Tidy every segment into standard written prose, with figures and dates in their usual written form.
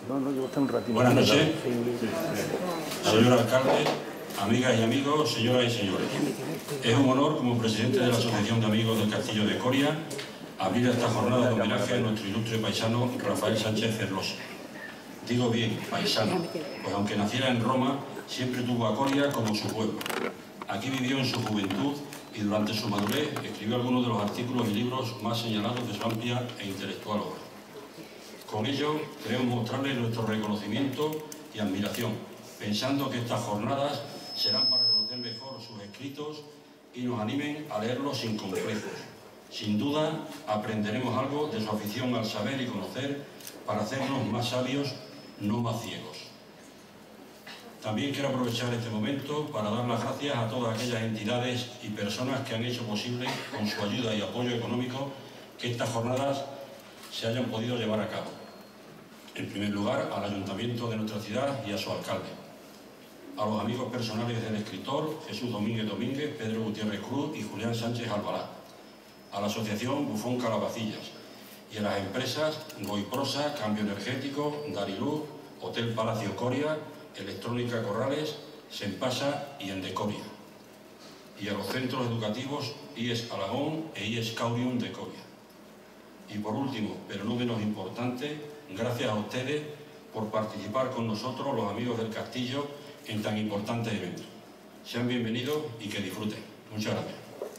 Buenas noches, señor alcalde, amigas y amigos, señoras y señores. Es un honor, como presidente de la Asociación de Amigos del Castillo de Coria, abrir esta jornada de homenaje a nuestro ilustre paisano Rafael Sánchez Ferlosio. Digo bien, paisano, pues aunque naciera en Roma, siempre tuvo a Coria como su pueblo. Aquí vivió en su juventud y durante su madurez escribió algunos de los artículos y libros más señalados de su amplia e intelectual obra. Con ello, queremos mostrarles nuestro reconocimiento y admiración, pensando que estas jornadas serán para conocer mejor sus escritos y nos animen a leerlos sin complejos. Sin duda, aprenderemos algo de su afición al saber y conocer para hacernos más sabios, no más ciegos. También quiero aprovechar este momento para dar las gracias a todas aquellas entidades y personas que han hecho posible, con su ayuda y apoyo económico, que estas jornadas se hayan podido llevar a cabo. En primer lugar, al Ayuntamiento de nuestra ciudad y a su alcalde. A los amigos personales del escritor, Jesús Domínguez Domínguez, Pedro Gutiérrez Cruz y Julián Sánchez Albalá. A la Asociación Bufón Calabacillas. Y a las empresas Goiprosa, Cambio Energético, Dariluz, Hotel Palacio Coria, Electrónica Corrales, Sempasa y Endecoria. Y a los centros educativos IES Alagón e IES Caurium de Coria. Y por último, pero no menos importante, gracias a ustedes por participar con nosotros, los amigos del Castillo, en tan importante evento. Sean bienvenidos y que disfruten. Muchas gracias.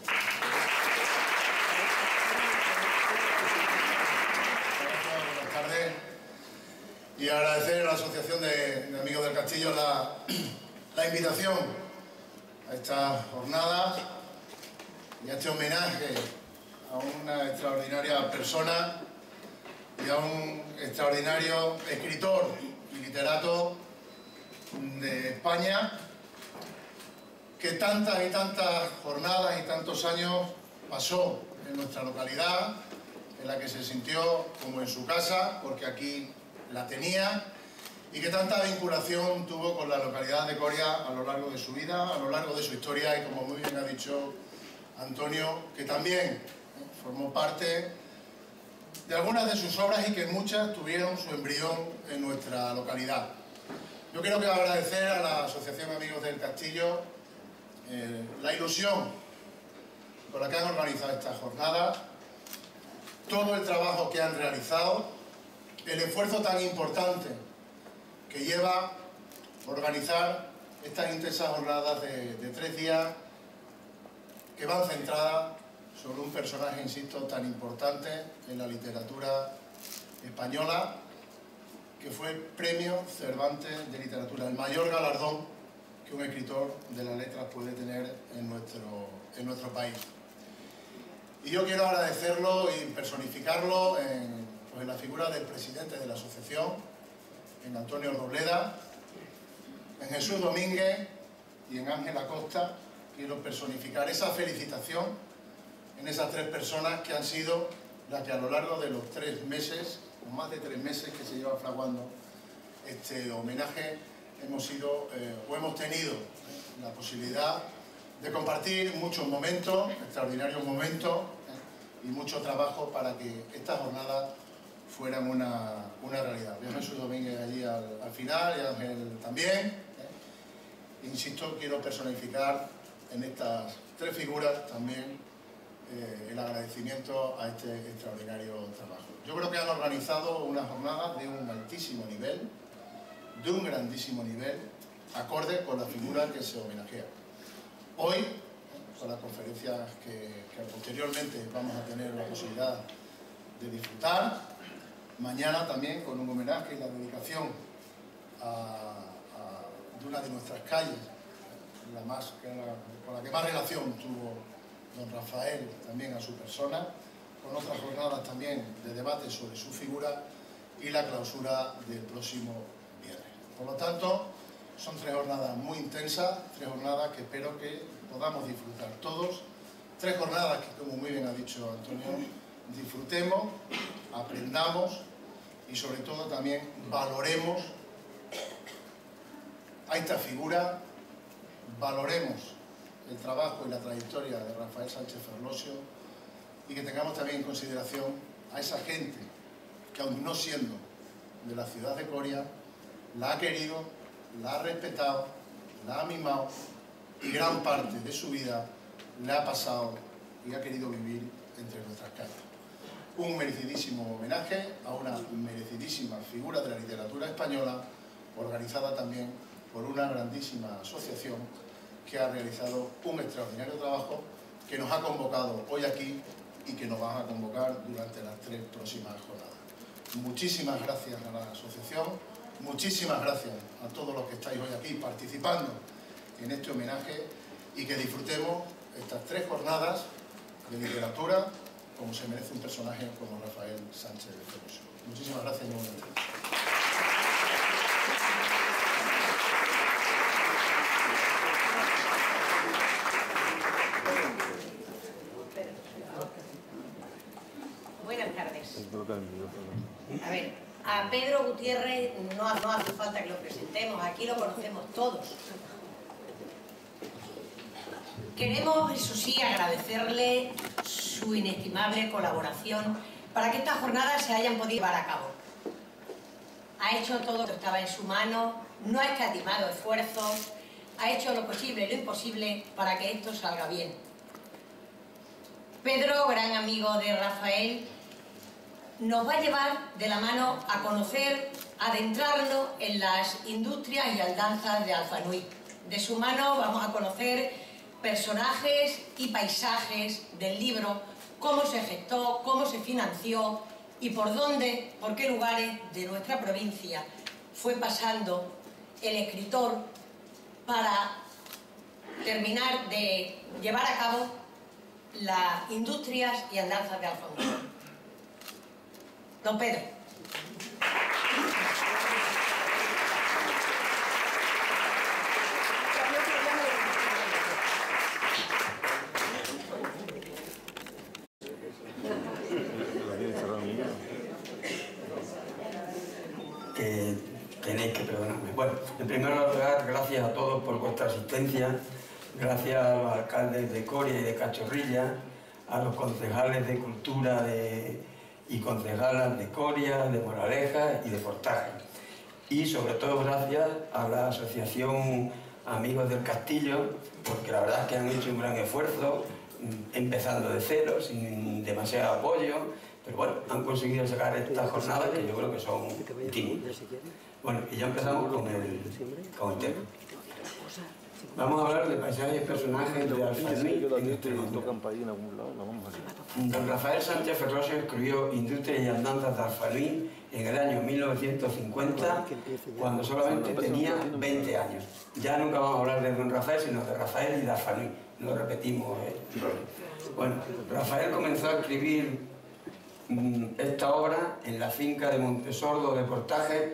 Buenas tardes. Y agradecer a la Asociación de Amigos del Castillo la invitación a estas jornadas y a este homenaje a una extraordinaria persona y a un extraordinario escritor y literato de España que tantas y tantas jornadas y tantos años pasó en nuestra localidad, en la que se sintió como en su casa, porque aquí la tenía, y que tanta vinculación tuvo con la localidad de Coria a lo largo de su vida, a lo largo de su historia, y como muy bien ha dicho Antonio, que también formó parte de algunas de sus obras y que muchas tuvieron su embrión en nuestra localidad. Yo quiero agradecer a la Asociación Amigos del Castillo la ilusión con la que han organizado estas jornadas, todo el trabajo que han realizado, el esfuerzo tan importante que lleva organizar estas intensas jornadas de 3 días que van centradas sobre un personaje, insisto, tan importante en la literatura española, que fue Premio Cervantes de Literatura, el mayor galardón que un escritor de las letras puede tener en nuestro país. Y yo quiero agradecerlo y personificarlo en la figura del presidente de la asociación, en Antonio Robleda, en Jesús Domínguez y en Ángel Acosta. Quiero personificar esa felicitación en esas 3 personas que han sido las que a lo largo de los 3 meses, o más de 3 meses que se lleva fraguando este homenaje, hemos tenido la posibilidad de compartir muchos momentos, extraordinarios momentos, y mucho trabajo para que estas jornadas fueran una realidad. Yo Jesús Domínguez allí al final y Ángel también. Insisto, quiero personificar en estas 3 figuras también el agradecimiento a este extraordinario trabajo. Yo creo que han organizado una jornada de un altísimo nivel, de un grandísimo nivel, acorde con la figura que se homenajea. Hoy, con las conferencias que posteriormente vamos a tener la posibilidad de disfrutar, mañana también con un homenaje y la dedicación de una de nuestras calles, con la que más relación tuvo don Rafael también a su persona, con otras jornadas también de debate sobre su figura y la clausura del próximo viernes. Por lo tanto, son 3 jornadas muy intensas, 3 jornadas que espero que podamos disfrutar todos, 3 jornadas que, como muy bien ha dicho Antonio, disfrutemos, aprendamos y sobre todo también valoremos a esta figura, valoremos el trabajo y la trayectoria de Rafael Sánchez Ferlosio y que tengamos también en consideración a esa gente que, aun no siendo de la ciudad de Coria, la ha querido, la ha respetado, la ha mimado y gran parte de su vida le ha pasado y ha querido vivir entre nuestras calles. Un merecidísimo homenaje a una merecidísima figura de la literatura española, organizada también por una grandísima asociación que ha realizado un extraordinario trabajo, que nos ha convocado hoy aquí y que nos va a convocar durante las 3 próximas jornadas. Muchísimas gracias a la asociación, muchísimas gracias a todos los que estáis hoy aquí participando en este homenaje y que disfrutemos estas 3 jornadas de literatura como se merece un personaje como Rafael Sánchez Ferrosio. Muchísimas gracias y muy buenas tardes. Buenas tardes. A ver, a Pedro Gutiérrez no hace falta que lo presentemos, aquí lo conocemos todos. Queremos, eso sí, agradecerle su inestimable colaboración para que estas jornadas se hayan podido llevar a cabo. Ha hecho todo lo que estaba en su mano, no ha escatimado esfuerzos, ha hecho lo posible y lo imposible para que esto salga bien. Pedro, gran amigo de Rafael, nos va a llevar de la mano a conocer, adentrarnos en las industrias y andanzas de Alfanui. De su mano vamos a conocer personajes y paisajes del libro, cómo se gestó, cómo se financió y por dónde, por qué lugares de nuestra provincia fue pasando el escritor para terminar de llevar a cabo las industrias y andanzas de Alfanui. Don Pedro. Que tenéis que perdonarme. Bueno, en primer lugar, gracias a todos por vuestra asistencia, gracias a los alcaldes de Coria y de Cachorrilla, a los concejales de Cultura y concejalas de Coria, de Moraleja y de Portaje. Y sobre todo gracias a la asociación Amigos del Castillo, porque la verdad es que han hecho un gran esfuerzo, empezando de cero, sin demasiado apoyo, pero bueno, han conseguido sacar estas jornadas que yo creo que son tímidas. Bueno, y ya empezamos con el tema. Vamos a hablar de paisajes y personajes de Alfanui en Extremadura. Don Rafael Sánchez Ferrosio escribió Industrias y andanzas de Alfanui en el año 1950, cuando solamente tenía 20 años. Ya nunca vamos a hablar de don Rafael, sino de Rafael y de Alfanui. No repetimos. Bueno, Rafael comenzó a escribir esta obra en la finca de Montesordo de Portaje,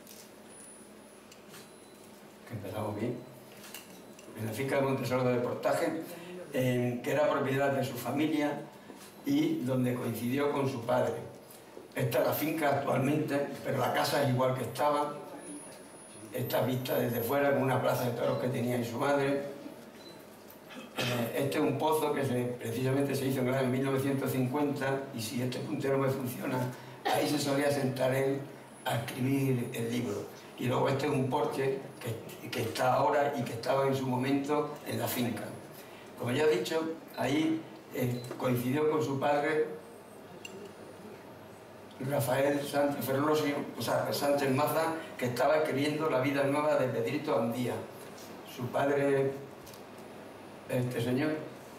que empezamos bien, en la finca de Montesordo de Portaje, que era propiedad de su familia y donde coincidió con su padre. Esta es la finca actualmente, pero la casa es igual que estaba, está vista desde fuera con una plaza de toros que tenía y su madre. Este es un pozo que precisamente se hizo en el año 1950 y si este puntero me funciona, ahí se solía sentar él a escribir el libro. Y luego este es un porche que está ahora y que estaba en su momento en la finca. Como ya he dicho, ahí coincidió con su padre Rafael Sánchez Ferrosio, o sea, Sánchez Maza, que estaba escribiendo La vida nueva de Pedrito Andía. Su padre, este señor,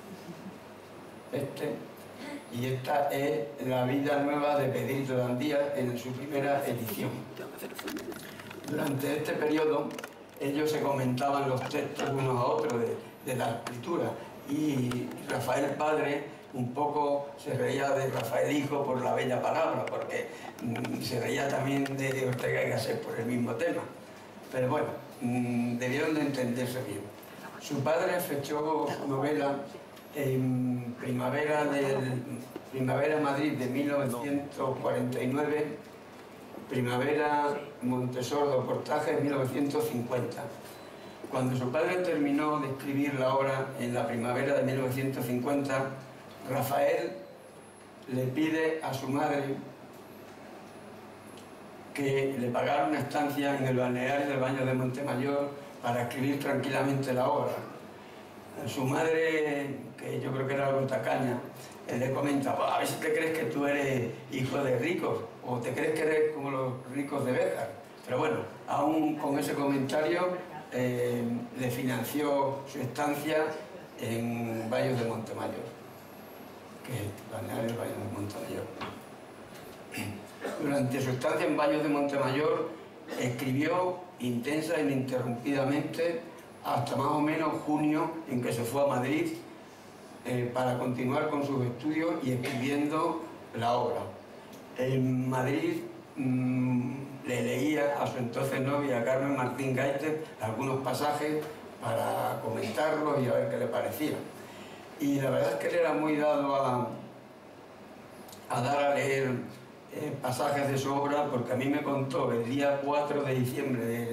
y esta es La vida nueva de Pedrito de Andía en su primera edición. Durante este periodo ellos se comentaban los textos unos a otros de la escritura y Rafael padre un poco se reía de Rafael hijo por la bella palabra, porque se reía también de Ortega y Gasset por el mismo tema. Pero bueno, debieron de entenderse bien. Su padre fechó su novela en Primavera Madrid de 1949, Primavera Montesordo Portaje de 1950. Cuando su padre terminó de escribir la obra en la primavera de 1950, Rafael le pide a su madre que le pagaron una estancia en el balneario del Baño de Montemayor para escribir tranquilamente la obra. Su madre, que yo creo que era algo tacaña, le comenta: a ver si te crees que tú eres hijo de ricos, o te crees que eres como los ricos de Béjar. Pero bueno, aún con ese comentario le financió su estancia en Baños de Montemayor, que es el balneario del Baño de Montemayor. Durante su estancia en Baños de Montemayor escribió intensa e ininterrumpidamente hasta más o menos junio, en que se fue a Madrid para continuar con sus estudios y escribiendo la obra. En Madrid le leía a su entonces novia Carmen Martín Gaite algunos pasajes para comentarlos y a ver qué le parecía. Y la verdad es que él era muy dado a dar a leer pasajes de su obra, porque a mí me contó el día 4 de diciembre del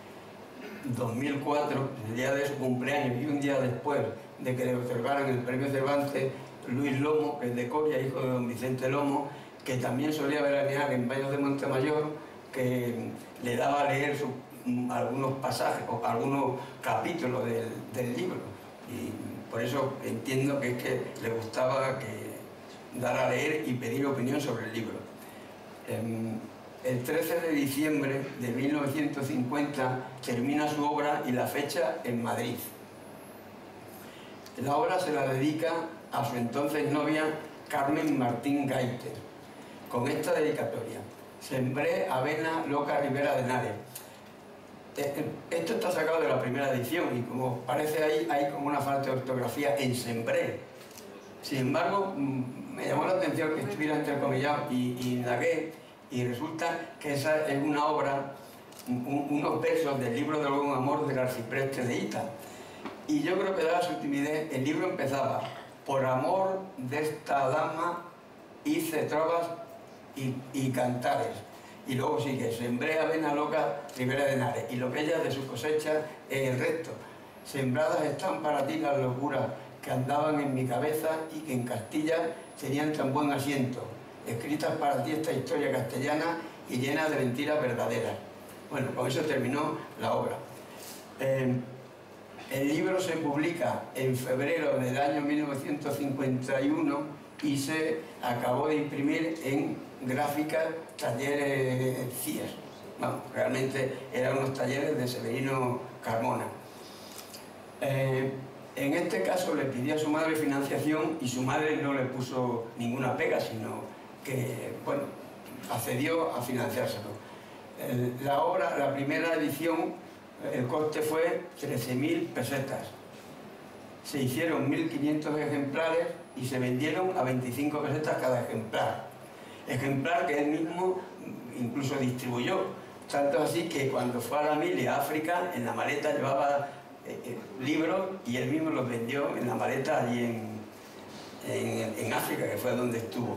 2004, el día de su cumpleaños y un día después de que le otorgaran el premio Cervantes, Luis Lomo, que es de Coria, hijo de don Vicente Lomo, que también solía veranear en Baños de Montemayor, que le daba a leer algunos pasajes o algunos capítulos del libro. Y por eso entiendo que es que le gustaba dar a leer y pedir opinión sobre el libro. El 13 de diciembre de 1950 termina su obra y la fecha en Madrid. La obra se la dedica a su entonces novia Carmen Martín Gaite, con esta dedicatoria: Sembré avena loca Ribera de Henares. Esto está sacado de la primera edición y como parece ahí hay como una falta de ortografía en sembré. Sin embargo, me llamó la atención que estuviera entrecomillado y indagué, y resulta que esa es una obra, unos versos del libro del buen amor del arcipreste de Ita. Y yo creo que dada su timidez, el libro empezaba: por amor de esta dama hice trovas y cantares. Y luego sigue: sembré avena loca Ribera de Henares. Y lo que ella de sus cosechas es el resto. Sembradas están para ti las locuras que andaban en mi cabeza y que en Castilla tenían tan buen asiento. Escritas para ti esta historia castellana y llena de mentiras verdaderas. Bueno, con eso terminó la obra. El libro se publica en febrero del año 1951 y se acabó de imprimir en Gráficas Talleres CIES. Bueno, realmente eran unos talleres de Severino Carmona. En este caso le pidió a su madre financiación y su madre no le puso ninguna pega, sino que, bueno, accedió a financiárselo. La obra, la primera edición, el coste fue 13.000 pesetas. Se hicieron 1.500 ejemplares y se vendieron a 25 pesetas cada ejemplar. Ejemplar que él mismo incluso distribuyó. Tanto así que cuando fue a la mili a África, en la maleta llevaba libros y él mismo los vendió en la maleta allí en África, que fue donde estuvo.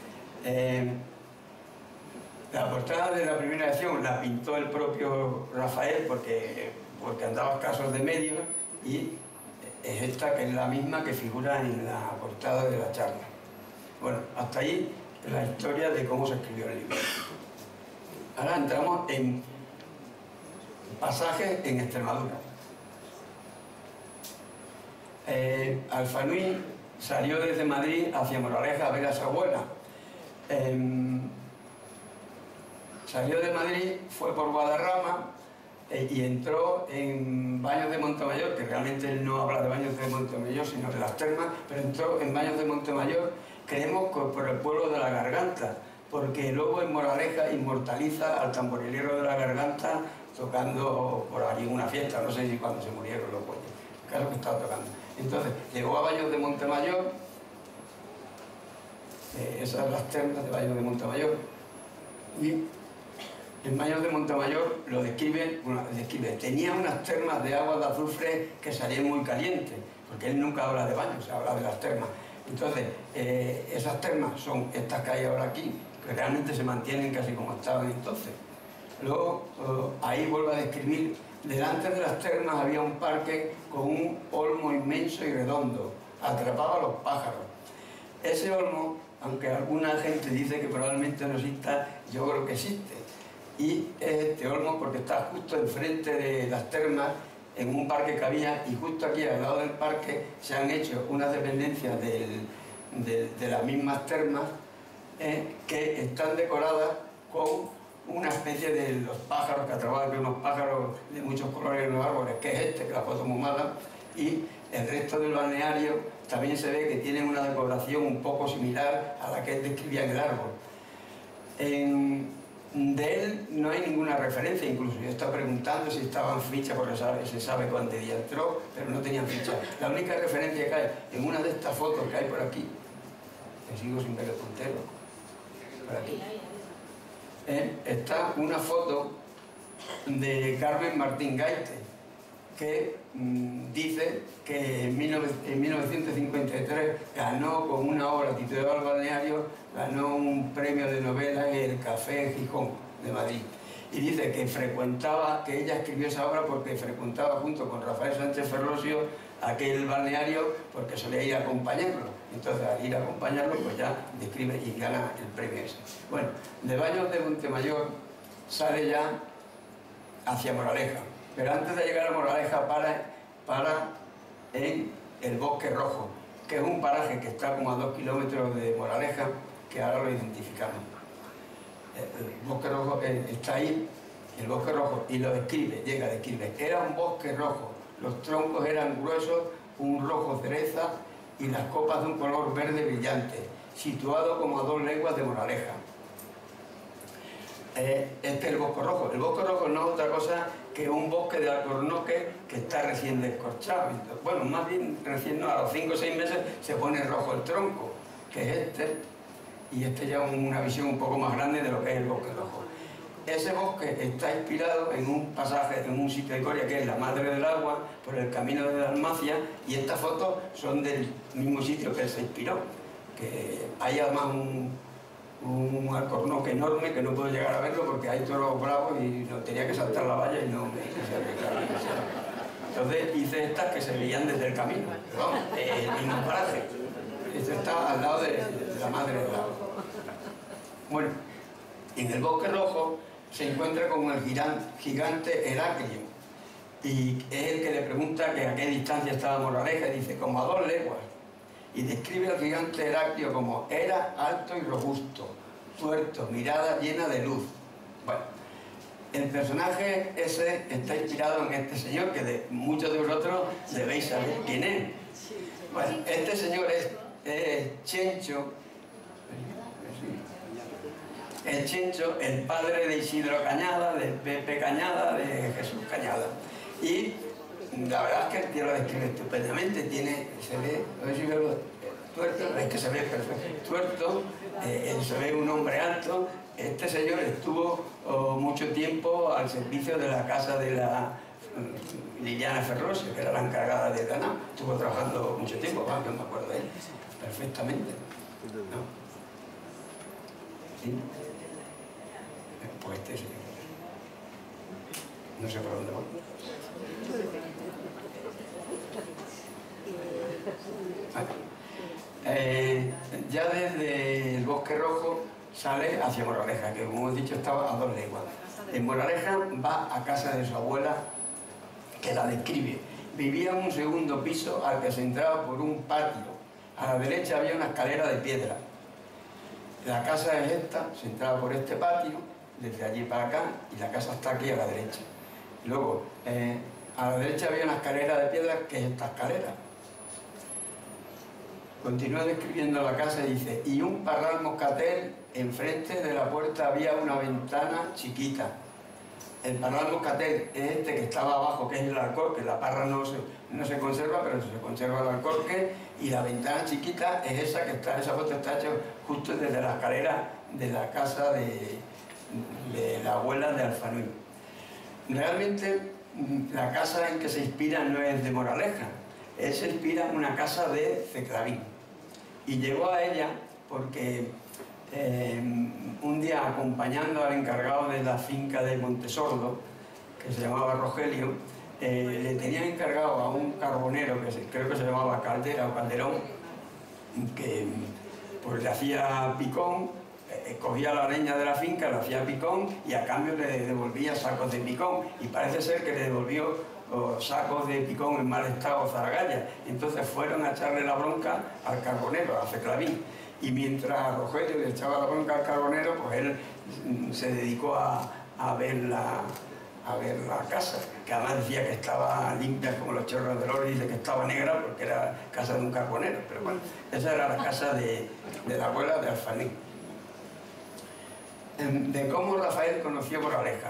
La portada de la primera edición la pintó el propio Rafael porque andaba escasos de medios, y es esta, que es la misma que figura en la portada de la charla. Bueno, hasta ahí la historia de cómo se escribió el libro. Ahora entramos en pasajes en Extremadura. Alfanui salió desde Madrid hacia Moraleja a ver a su abuela. Salió de Madrid, fue por Guadarrama y entró en Baños de Montemayor, que realmente él no habla de Baños de Montemayor, sino de las termas, pero entró en Baños de Montemayor, creemos que por el pueblo de la Garganta, porque luego en Moraleja inmortaliza al tamborilero de la Garganta tocando por allí en una fiesta, no sé si cuando se murieron los bueyes, claro que estaba tocando. Entonces, llegó a Baños de Montemayor, esas son las termas de Baños de Montemayor, y en Baños de Montemayor lo describe, tenía unas termas de agua de azufre que salían muy calientes, porque él nunca habla de baños, habla de las termas. Entonces, esas termas son estas que hay ahora aquí, que realmente se mantienen casi como estaban entonces. Luego, ahí vuelve a describir: delante de las termas había un parque con un olmo inmenso y redondo, atrapaba a los pájaros. Ese olmo, aunque alguna gente dice que probablemente no exista, yo creo que existe. y este olmo porque está justo enfrente de las termas, en un parque que había, y justo aquí al lado del parque se han hecho unas dependencias de las mismas termas que están decoradas con una especie de los pájaros que atrapaban, que unos pájaros de muchos colores en los árboles, que es este, que la foto muy mala, y el resto del balneario también se ve que tienen una decoración un poco similar a la que él describía en el árbol. De él no hay ninguna referencia, incluso yo estaba preguntando si estaban fichas, porque se sabe cuánto día entró, pero no tenían ficha. La única referencia que hay en una de estas fotos que hay por aquí, que sigo sin ver el puntero, por aquí, está una foto de Carmen Martín Gaite, que dice que en 1953 ganó con una obra titulada El balneario, ganó un premio de novela en el Café Gijón de Madrid. Y dice que que ella escribió esa obra porque frecuentaba junto con Rafael Sánchez Ferlosio aquel balneario porque solía ir a acompañarlo. Entonces, al ir a acompañarlo, pues ya describe y gana el premio ese. Bueno, de Baños de Montemayor sale ya hacia Moraleja. Pero antes de llegar a Moraleja para en el Bosque Rojo, que es un paraje que está como a 2 kilómetros de Moraleja, que ahora lo identificamos. El Bosque Rojo está ahí, el Bosque Rojo, y lo describe, era un bosque rojo, los troncos eran gruesos, un rojo cereza y las copas de un color verde brillante, situado como a 2 leguas de Moraleja. Este es el Bosque Rojo. El Bosque Rojo no es otra cosa que un bosque de alcornoque que está recién descorchado. Bueno, más bien recién no, a los 5 o 6 meses se pone rojo el tronco, que es este, y este ya es una visión un poco más grande de lo que es el Bosque Rojo. Ese bosque está inspirado en un pasaje, en un sitio de Coria que es la Madre del Agua, por el camino de Dalmacia, y estas fotos son del mismo sitio que él se inspiró, que hay además un alcornoque enorme que no puedo llegar a verlo porque hay toros bravos y no tenía que saltar la valla y no me quise arriesgar. Entonces hice estas que se veían desde el camino, pero vamos, el mismo paraje. Esto está al lado de la Madre del Agua. Bueno, en el Bosque Rojo se encuentra con el gigante Heraclio, y es el que le pregunta que a qué distancia estaba Moraleja, y dice como a 2 leguas. Y describe al gigante Heraclio como era alto y robusto, tuerto, mirada llena de luz. Bueno, el personaje ese está inspirado en este señor, que muchos de vosotros debéis saber quién es. Bueno, este señor es Chencho, el padre de Isidro Cañada, de Pepe Cañada, de Jesús Cañada. Y la verdad es que el tío lo describe estupendamente, se ve, a ver si veo tuerto, es que se ve perfecto, tuerto, se ve un hombre alto. Este señor estuvo mucho tiempo al servicio de la casa de la Liliana Ferrosio, que era la encargada de ganado. Estuvo trabajando mucho tiempo, yo me acuerdo de él perfectamente, ¿no? ¿Sí? Pues este señor, no sé por dónde voy. Ya desde el Bosque Rojo sale hacia Moraleja, que como hemos dicho estaba a 2 leguas. En Moraleja va a casa de su abuela, que la describe. Vivía en un segundo piso al que se entraba por un patio. A la derecha había una escalera de piedra. La casa es esta, se entraba por este patio, desde allí para acá, y la casa está aquí a la derecha. Luego, a la derecha había una escalera de piedra, que es esta escalera. Continúa describiendo la casa y dice, y un parral moscatel, enfrente de la puerta había una ventana chiquita. El parral moscatel es este que estaba abajo, que es el alcorque. La parra no se conserva, pero se conserva el alcorque, y la ventana chiquita es esa que está, esa foto está hecha justo desde la escalera de la casa de la abuela de Alfanui. Realmente la casa en que se inspira no es de Moraleja, él se inspira en una casa de Ceclavín, y llegó a ella porque un día, acompañando al encargado de la finca de Montesordo, que se llamaba Rogelio, le tenían encargado a un carbonero que creo que se llamaba Caldera o Calderón, que pues le hacía picón. cogía la leña de la finca, la hacía picón y a cambio le devolvía sacos de picón, y parece ser que le devolvió sacos de picón en mal estado Zaragalla. Entonces fueron a echarle la bronca al carbonero, a Ceclavín, y mientras Rogelio le echaba la bronca al carbonero, pues él se dedicó a ver la casa, que además decía que estaba limpia como los chorros del oro, y dice que estaba negra porque era casa de un carbonero, pero bueno, esa era la casa de la abuela de Alfanín. De cómo Rafael conoció Moraleja.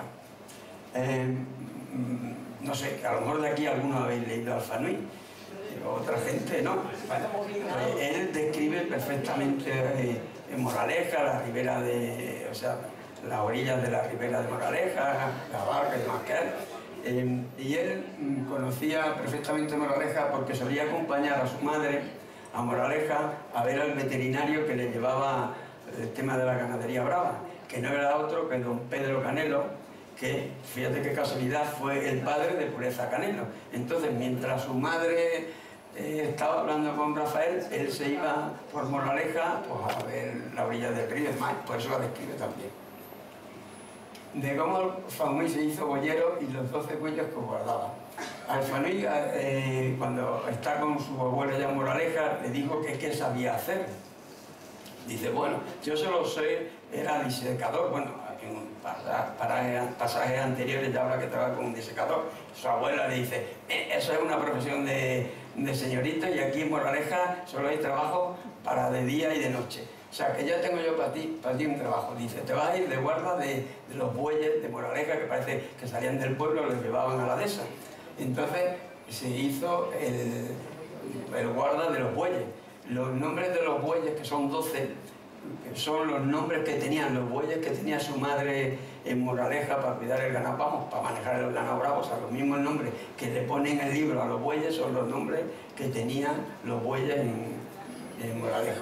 No sé, que a lo mejor de aquí algunos habéis leído Alfanuy, pero otra gente no. Bueno, pues él describe perfectamente en Moraleja, la ribera de, o sea, las orillas de la ribera de Moraleja, la barca y demás que él. Y él conocía perfectamente Moraleja porque solía acompañar a su madre a Moraleja a ver al veterinario que le llevaba el tema de la ganadería brava, que no era otro que don Pedro Canelo, que, fíjate qué casualidad, fue el padre de Pureza Canelo. Entonces, mientras su madre estaba hablando con Rafael, él se iba por Moraleja pues, a ver la orilla del río, es más, por eso la describe también. De cómo Alfanuy se hizo boyero y los 12 cuellos que guardaba. Alfanuy, cuando está con su abuela ya en Moraleja, le dijo que qué sabía hacer. Dice, bueno, yo solo sé, era disecador, bueno, en pasajes anteriores ya habla que trabaja con un disecador. Su abuela le dice, eso es una profesión de señorita, y aquí en Moraleja solo hay trabajo para de día y de noche. O sea, que ya tengo yo para ti un trabajo. Dice, te vas a ir de guarda de los bueyes de Moraleja, que parece que salían del pueblo y los llevaban a la dehesa. Entonces se hizo el guarda de los bueyes. Los nombres de los bueyes, que son 12, son los nombres que tenían los bueyes que tenía su madre en Moraleja para cuidar el ganado, vamos, para manejar el ganado bravo. O sea, los mismos nombres que le ponen en el libro a los bueyes son los nombres que tenían los bueyes en Moraleja.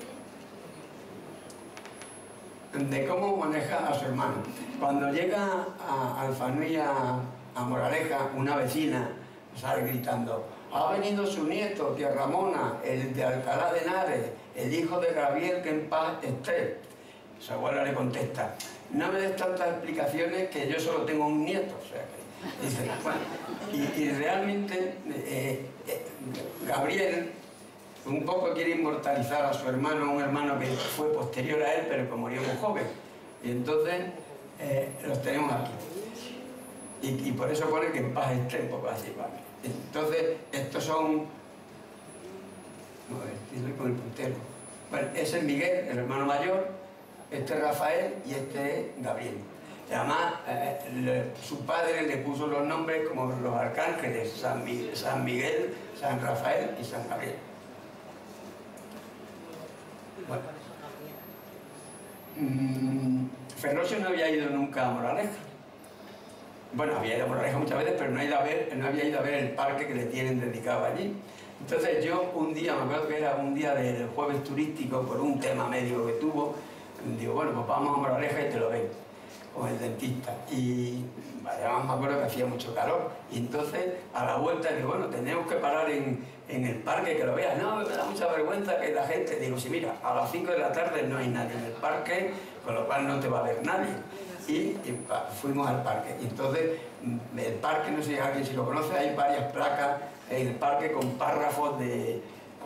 De cómo maneja a su hermano. Cuando llega a Alfanuy a Moraleja, una vecina sale gritando, ha venido su nieto, tía Ramona, el de Alcalá de Henares, el hijo de Gabriel, que en paz esté. Su abuela le contesta, no me des tantas explicaciones que yo solo tengo un nieto. O sea, que, dice, bueno, y realmente Gabriel un poco quiere inmortalizar a su hermano, un hermano que fue posterior a él, pero que murió muy joven. Y entonces los tenemos aquí. Y por eso pone que en paz esté, un poco así, ¿vale? Entonces, estos son... No, estoy con el puntero. Bueno, ese es Miguel, el hermano mayor, este es Rafael y este es Gabriel. Y además, su padre le puso los nombres como los arcángeles, San Miguel, San Rafael y San Gabriel. Bueno. Ferrosio no había ido nunca a Moraleja. Bueno, había ido a Moraleja muchas veces, pero no había ido a ver el parque que le tienen dedicado allí. Entonces yo un día, me acuerdo que era un día del jueves turístico, por un tema médico que tuvo, digo, bueno, pues vamos a Moraleja y te lo ven, con el dentista. Y además me acuerdo que hacía mucho calor. Y entonces, a la vuelta, digo, bueno, tenemos que parar en el parque, que lo veas. No, me da mucha vergüenza que la gente... Digo, sí, mira, a las 5 de la tarde no hay nadie en el parque, con lo cual no te va a ver nadie. Y fuimos al parque. Y entonces, el parque, no sé si alguien si lo conoce, hay varias placas en el parque con párrafos de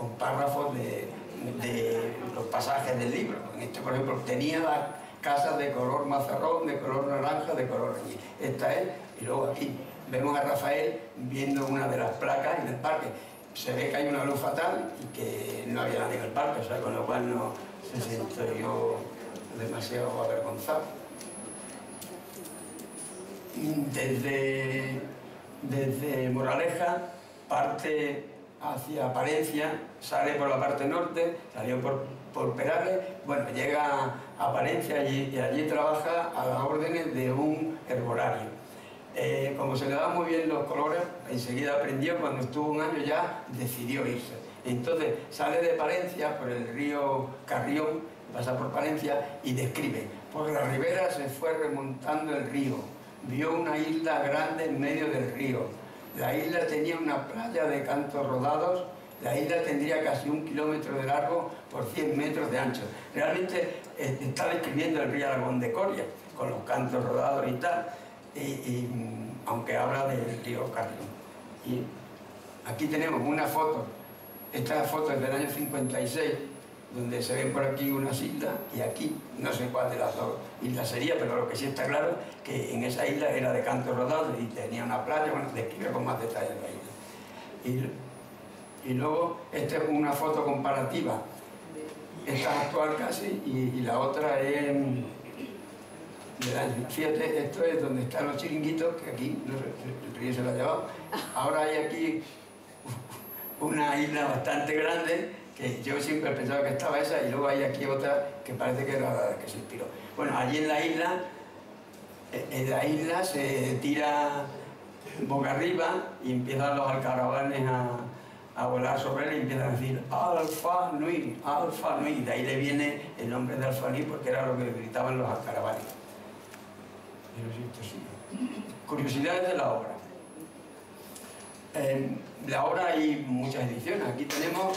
los pasajes del libro. En este, por ejemplo, tenía las casas de color mazarrón, de color naranja, de color allí. Esta es, y luego aquí vemos a Rafael viendo una de las placas en el parque. Se ve que hay una luz fatal y que no había nadie en el parque, o sea, con lo cual no se sintió yo demasiado avergonzado. Desde Moraleja parte hacia Palencia, sale por la parte norte, salió por Perales, bueno, llega a Palencia y allí trabaja a las órdenes de un herbolario. Como se le daban muy bien los colores, enseguida aprendió, cuando estuvo un año ya decidió irse. Entonces sale de Palencia por el río Carrión, pasa por Palencia y describe, por la ribera se fue remontando el río, vio una isla grande en medio del río. La isla tenía una playa de cantos rodados La isla tendría casi 1 kilómetro de largo por 100 metros de ancho. Realmente está describiendo el río Aragón de Coria, con los cantos rodados y tal, aunque habla del río Carrión. Y aquí tenemos una foto, esta foto es del año 56, donde se ven por aquí unas islas, y aquí no sé cuál de las dos islas sería, pero lo que sí está claro es que en esa isla era de cantos rodados y tenía una playa, bueno, describe con más detalle la isla. Y luego, esta es una foto comparativa, esta es actual casi, y la otra es... Fíjate, esto es donde están los chiringuitos, que aquí el río se lo ha llevado. Ahora hay aquí una isla bastante grande, que yo siempre pensaba que estaba esa, y luego hay aquí otra que parece que era la que se inspiró. Bueno, allí en la isla se tira boca arriba y empiezan los alcaravanes a volar sobre él y empiezan a decir Alfa Nui, Alfa Nui. De ahí le viene el nombre de Alfa Nui porque era lo que gritaban los alcaravanes. Curiosidades de la obra. La obra hay muchas ediciones. Aquí tenemos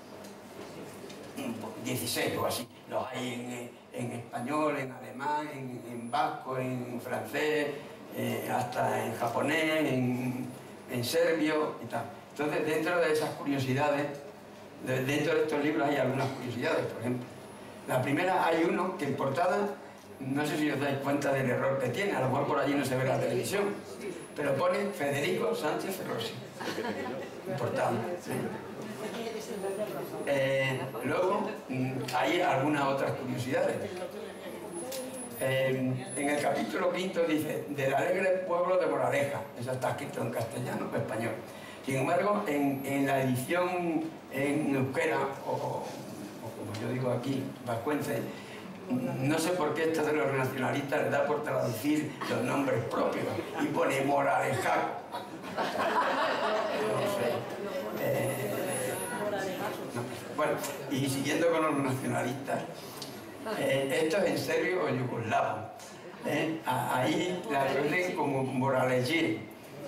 16 o así. Los hay en español, en alemán, en vasco, en francés, hasta en japonés, en serbio y tal. Entonces, dentro de esas curiosidades, dentro de estos libros hay algunas curiosidades, por ejemplo. La primera, hay uno que en portada, no sé si os dais cuenta del error que tiene, a lo mejor por allí no se ve la televisión, pero pone Federico Sánchez Rossi. En portada. ¿Sí? Luego, hay algunas otras curiosidades. En el capítulo 5 dice, del alegre pueblo de Moraleja. Eso está escrito en castellano o español. Sin embargo, en la edición en euskera, o como yo digo aquí, vascuence, no sé por qué esto de los nacionalistas les da por traducir los nombres propios y pone Moraleja. No sé. Bueno, y siguiendo con los nacionalistas, esto es en serbio o yugoslavo. Ahí la leen como Moraleji.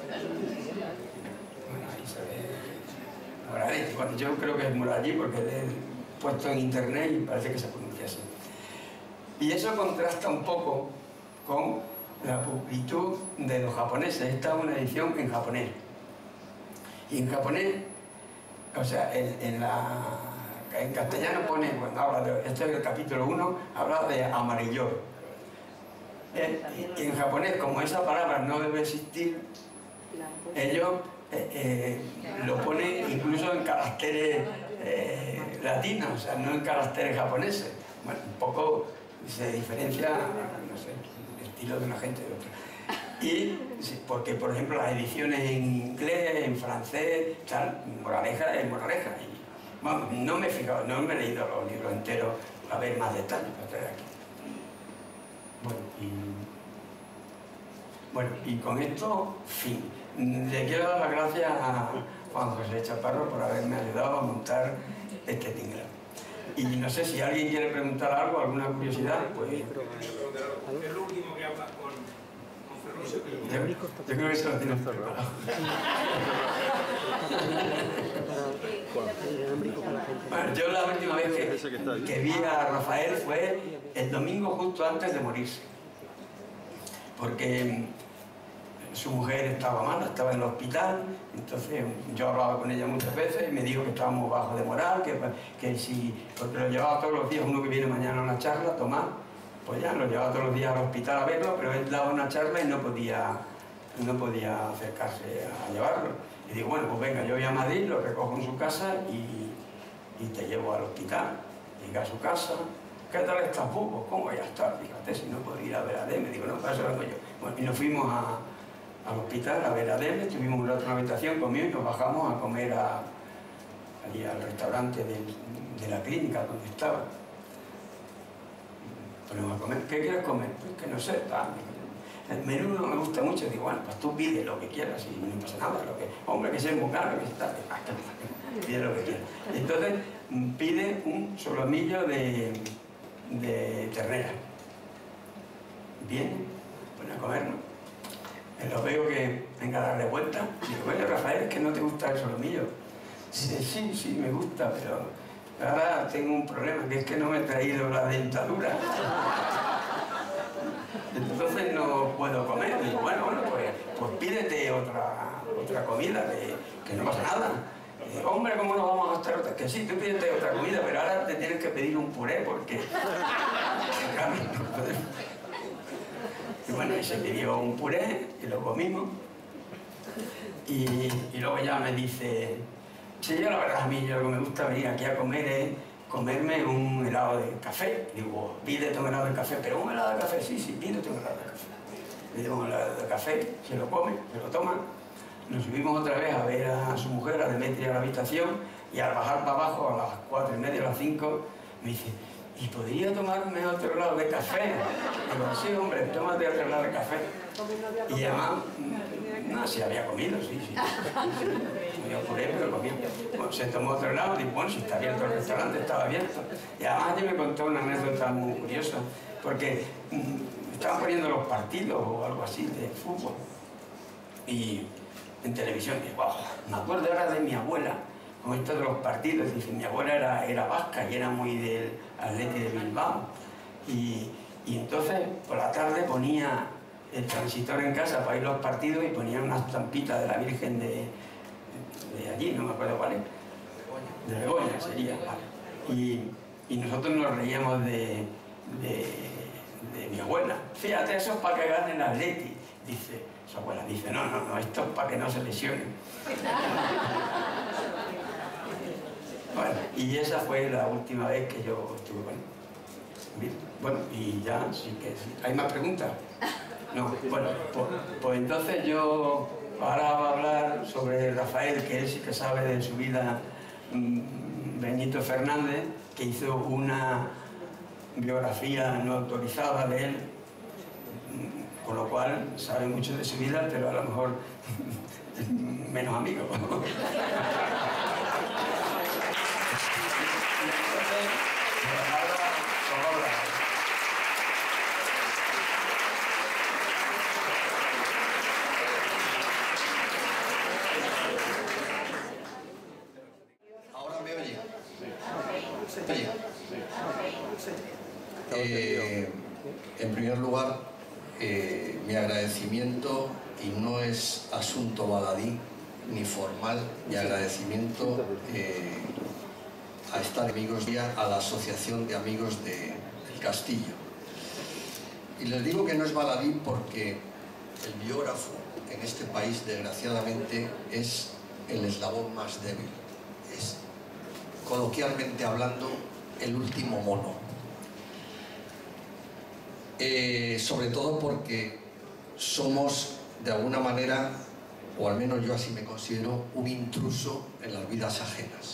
Bueno, ahí se ve Moraleji. Bueno, yo creo que es Moraleji porque lo he puesto en internet y parece que se pronuncia así. Y eso contrasta un poco con la pulcritud de los japoneses. Esta es una edición en japonés. Y en japonés, o sea, en castellano pone, cuando habla de, este es el capítulo 1, habla de amarillo. En japonés, como esa palabra no debe existir, ellos lo ponen incluso en caracteres latinos, o sea, no en caracteres japoneses. Bueno, un poco se diferencia, no sé, el estilo de una gente de otra. Y porque, por ejemplo, las ediciones en inglés, en francés, tal, Moraleja es Moraleja. Y, vamos, no me he fijado, no me he leído los libros enteros a ver más detalles para traer aquí. Bueno, y con esto, fin. Le quiero dar las gracias a Juan José Chaparro por haberme ayudado a montar este tinglado. Y no sé si alguien quiere preguntar algo, alguna curiosidad, pues... Es lo último que hablas con Ferrosio. Yo creo que se lo tiene preparado. Bueno, yo la última vez que vi a Rafael fue el domingo justo antes de morirse. Porque su mujer estaba mala, estaba en el hospital, entonces yo hablaba con ella muchas veces y me dijo que estábamos bajos de moral, que si, porque lo llevaba todos los días, uno que viene mañana a una charla, Tomás, pues ya lo llevaba todos los días al hospital a verlo, pero él daba una charla y no podía acercarse a llevarlo. Y digo, bueno, pues venga, yo voy a Madrid, lo recojo en su casa y te llevo al hospital. Llegué a su casa. ¿Qué tal estás, Bubo? ¿Cómo voy a estar? Fíjate, si no podía ir a ver a Deme. Digo, no, para eso lo hago yo. Bueno, y nos fuimos al hospital a ver a Deme, estuvimos un rato en una habitación, comimos y nos bajamos a comer allí al restaurante de la clínica donde estaba. Ponemos a comer. ¿Qué quieres comer? Pues que no sé, tal. El menú no me gusta mucho. Digo, bueno, pues tú pide lo que quieras y no pasa nada. Hombre, que sea muy caro, que sea tal. Pide lo que quieras. Entonces pide un solomillo de ternera. Viene, pone a comerlo. Lo veo que venga a darle vuelta. Digo, oye, Rafael, es que no te gusta el solomillo. Sí, me gusta, pero ahora tengo un problema, que es que no me he traído la dentadura. Entonces no puedo comer. Digo, bueno, pues pídete otra comida, que no pasa nada. Hombre, ¿cómo no vamos a estar otra? Que sí, tú pídete otra comida, pero ahora te tienes que pedir un puré porque... Y bueno, y se pidió un puré y lo comimos. Y luego ya me dice, sí, yo la verdad a mí lo que me gusta venir aquí a comer es comerme un helado de café. Digo, pídete un helado de café, pero un helado de café, sí, pídete un helado de café. Pide un helado de café, se lo come, se lo toma. Nos subimos otra vez a ver a su mujer, a Demetria, a la habitación, y al bajar para abajo, a las 4:30, a las 5, me dice, ¿y podría tomarme otro helado de café? Digo, sí, hombre, tómate otro helado de café. Y además, no, sí había comido, sí. Yo puré, pero comí. Bueno, se tomó otro helado, y bueno, si está abierto el restaurante, estaba abierto. Y además ella me contó una anécdota muy curiosa, porque estaban poniendo los partidos o algo así de fútbol. Y en televisión, y wow, me acuerdo ahora de mi abuela, con esto de los partidos. Dice, mi abuela era vasca y era muy del Atleti de Bilbao. Y entonces, por la tarde ponía el transistor en casa para ir a los partidos y ponía una estampita de la Virgen de allí, no me acuerdo cuál es. De Begoña sería. Y nosotros nos reíamos de mi abuela. Fíjate, eso es para que gane el Atleti. Dice, su abuela dice, no, esto es para que no se lesionen. Bueno, y esa fue la última vez que yo estuve con él. Bueno, y ya, sí que sí. ¿Hay más preguntas? No, bueno, pues entonces yo ahora voy a hablar sobre Rafael, que él sí que sabe de su vida, Benito Fernández, que hizo una biografía no autorizada de él, con lo cual sabe mucho de su vida, pero a lo mejor menos amigo. ¿Ahora me oye? En primer lugar, mi agradecimiento, y no es asunto baladí ni formal, mi agradecimiento a estar amigos día a la Asociación de Amigos del Castillo. Y les digo que no es baladí porque el biógrafo en este país, desgraciadamente, es el eslabón más débil. Es, coloquialmente hablando, el último mono. Sobre todo porque somos, de alguna manera, o al menos yo así me considero, un intruso en las vidas ajenas.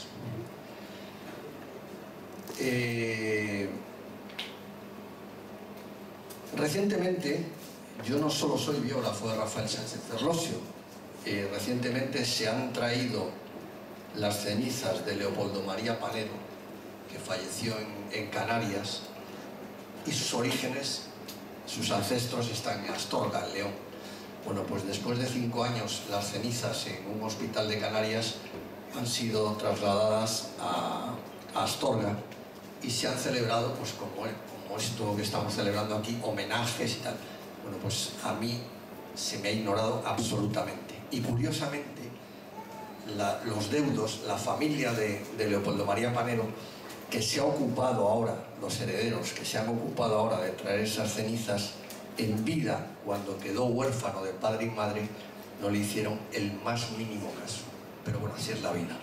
Recientemente, yo no solo soy biógrafo de Rafael Sánchez Ferlosio, recientemente se han traído las cenizas de Leopoldo María Panero, que falleció en Canarias, y sus orígenes, sus ancestros están en Astorga, en León. Bueno, pues después de 5 años las cenizas en un hospital de Canarias han sido trasladadas a Astorga y se han celebrado, pues como esto que estamos celebrando aquí, homenajes y tal. Bueno, pues a mí se me ha ignorado absolutamente. Y curiosamente, los deudos, la familia de Leopoldo María Panero, que se ha ocupado ahora, los herederos que se han ocupado ahora de traer esas cenizas, en vida, cuando quedó huérfano de padre y madre, no le hicieron el más mínimo caso. Pero bueno, así es la vida.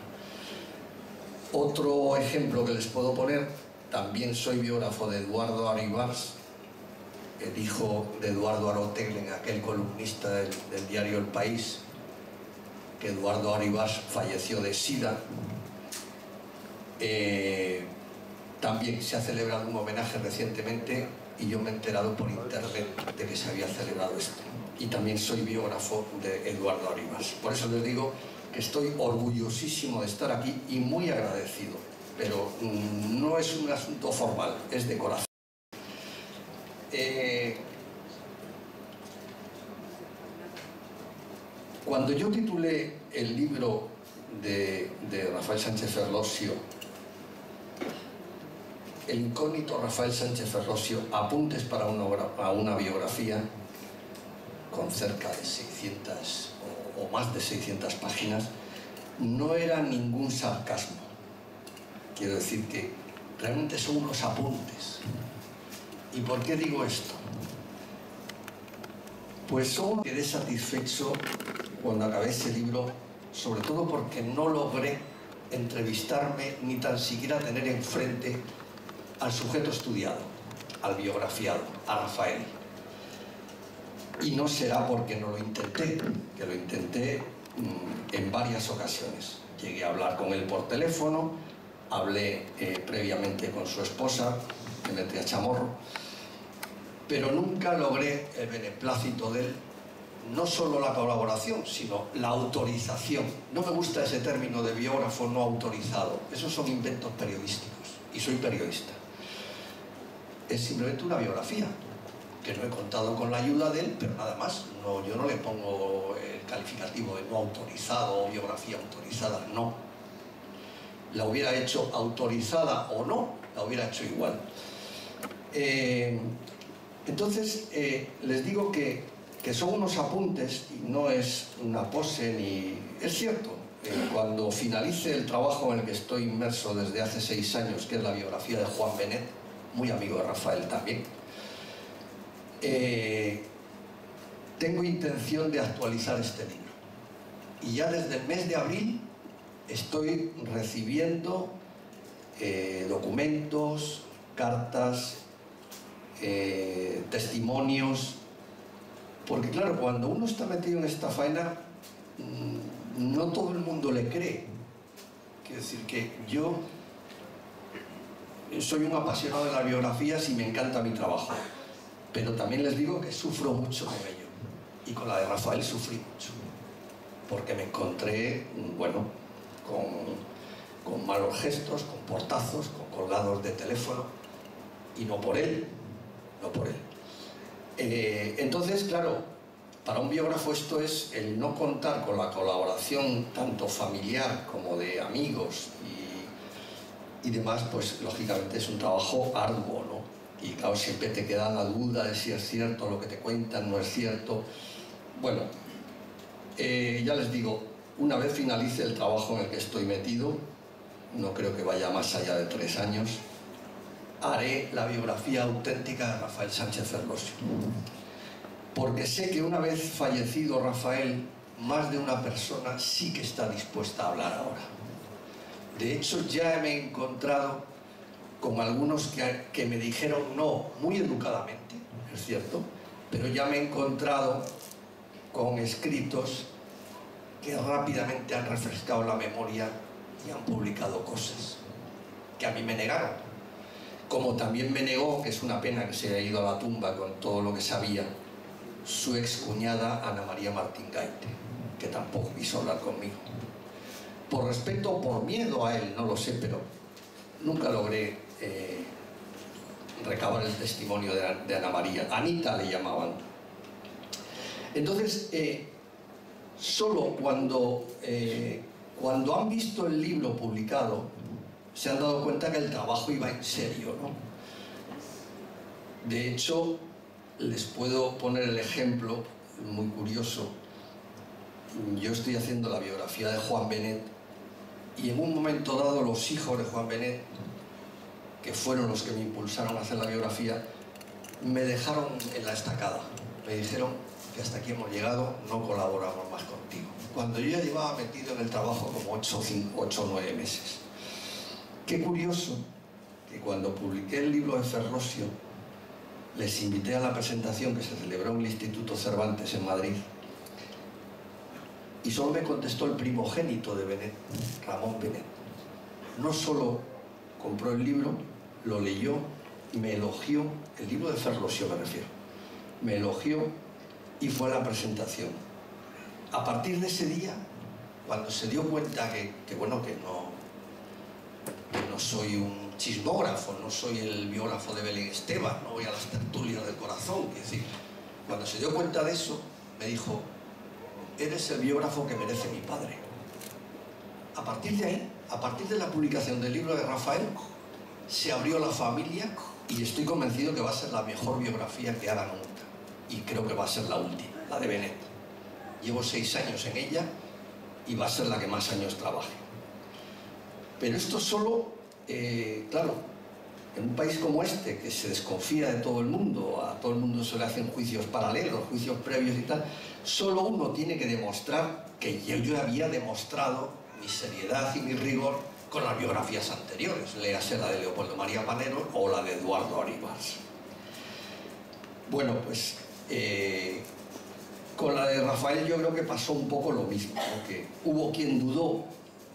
Otro ejemplo que les puedo poner, también soy biógrafo de Eduardo Aro Ibars, el hijo de Eduardo Aro Teglen, aquel columnista del diario El País, que Eduardo Aro Ibars falleció de SIDA. También se ha celebrado un homenaje recientemente y yo me he enterado por internet de que se había celebrado esto. Y también soy biógrafo de Eduardo Aro Ibars. Por eso les digo que estoy orgullosísimo de estar aquí y muy agradecido, pero no es un asunto formal, es de corazón. Cuando yo titulé el libro de Rafael Sánchez Ferlosio, el incógnito Rafael Sánchez Ferlosio, apuntes para una biografía con cerca de 600 o más de 600 páginas, no era ningún sarcasmo. Quiero decir que realmente son unos apuntes. ¿Y por qué digo esto? Pues solo quedé satisfecho cuando acabé ese libro, sobre todo porque no logré entrevistarme ni tan siquiera tener enfrente al sujeto estudiado, al biografiado, a Rafael. Y no será porque no lo intenté, que lo intenté en varias ocasiones. Llegué a hablar con él por teléfono, hablé previamente con su esposa, Demetria Chamorro, pero nunca logré el beneplácito de él, no solo la colaboración, sino la autorización. No me gusta ese término de biógrafo no autorizado, esos son inventos periodísticos, y soy periodista. Es simplemente una biografía, que no he contado con la ayuda de él, pero nada más. No, yo no le pongo el calificativo de no autorizado o biografía autorizada, no. La hubiera hecho autorizada o no, la hubiera hecho igual. Entonces, les digo que son unos apuntes, y no es una pose ni... Es cierto, cuando finalice el trabajo en el que estoy inmerso desde hace 6 años, que es la biografía de Juan Benet, muy amigo de Rafael también, tengo intención de actualizar este libro. Y ya desde el mes de abril estoy recibiendo documentos, cartas, testimonios, porque claro, cuando uno está metido en esta faena, no todo el mundo le cree. Quiero decir que yo soy un apasionado de las biografías y me encanta mi trabajo, pero también les digo que sufro mucho con ello, y con la de Rafael sufrí mucho, porque me encontré, bueno, con malos gestos, con portazos, con colgados de teléfono, y no por él, no por él. Entonces, claro, para un biógrafo esto es el no contar con la colaboración tanto familiar como de amigos y demás, pues lógicamente es un trabajo arduo, ¿no? Y claro, siempre te queda la duda de si es cierto lo que te cuentan, no es cierto. Bueno, ya les digo, una vez finalice el trabajo en el que estoy metido, no creo que vaya más allá de 3 años, haré la biografía auténtica de Rafael Sánchez Ferlosio. Porque sé que una vez fallecido Rafael, más de una persona sí que está dispuesta a hablar ahora. De hecho, ya me he encontrado con algunos que me dijeron no, muy educadamente, es cierto, pero ya me he encontrado con escritos que rápidamente han refrescado la memoria y han publicado cosas que a mí me negaron. Como también me negó, que es una pena que se haya ido a la tumba con todo lo que sabía, su excuñada Ana María Martín Gaite, que tampoco quiso hablar conmigo. Por respeto o por miedo a él, no lo sé, pero nunca logré recabar el testimonio de Ana María. Anita le llamaban. Entonces, solo cuando han visto el libro publicado, se han dado cuenta que el trabajo iba en serio, ¿no? De hecho, les puedo poner el ejemplo muy curioso. Yo estoy haciendo la biografía de Juan Benet y en un momento dado los hijos de Juan Benet, que fueron los que me impulsaron a hacer la biografía, me dejaron en la estacada. Me dijeron que hasta aquí hemos llegado, no colaboramos más contigo. Cuando yo ya llevaba metido en el trabajo como 8 o 9 meses. Qué curioso que cuando publiqué el libro de Ferlosio, les invité a la presentación que se celebró en el Instituto Cervantes en Madrid, y solo me contestó el primogénito de Benet, Ramón Benet. No solo compró el libro, lo leyó, me elogió, el libro de Ferlosio me refiero, me elogió y fue a la presentación. A partir de ese día, cuando se dio cuenta que no soy un chismógrafo, no soy el biógrafo de Belén Esteban, no voy a las tertulias del corazón, es decir, cuando se dio cuenta de eso, me dijo: eres el biógrafo que merece mi padre. a partir de ahí, a partir de la publicación del libro de Rafael, se abrió la familia y estoy convencido que va a ser la mejor biografía que haga nunca. Y creo que va a ser la última, la de Benet. Llevo 6 años en ella y va a ser la que más años trabaje. Pero esto solo, claro, en un país como este, que se desconfía de todo el mundo, a todo el mundo se le hacen juicios paralelos, juicios previos y tal, solo uno tiene que demostrar que yo había demostrado mi seriedad y mi rigor con las biografías anteriores, léase la de Leopoldo María Panero o la de Eduardo Aríbal. Bueno, pues con la de Rafael yo creo que pasó un poco lo mismo, porque hubo quien dudó,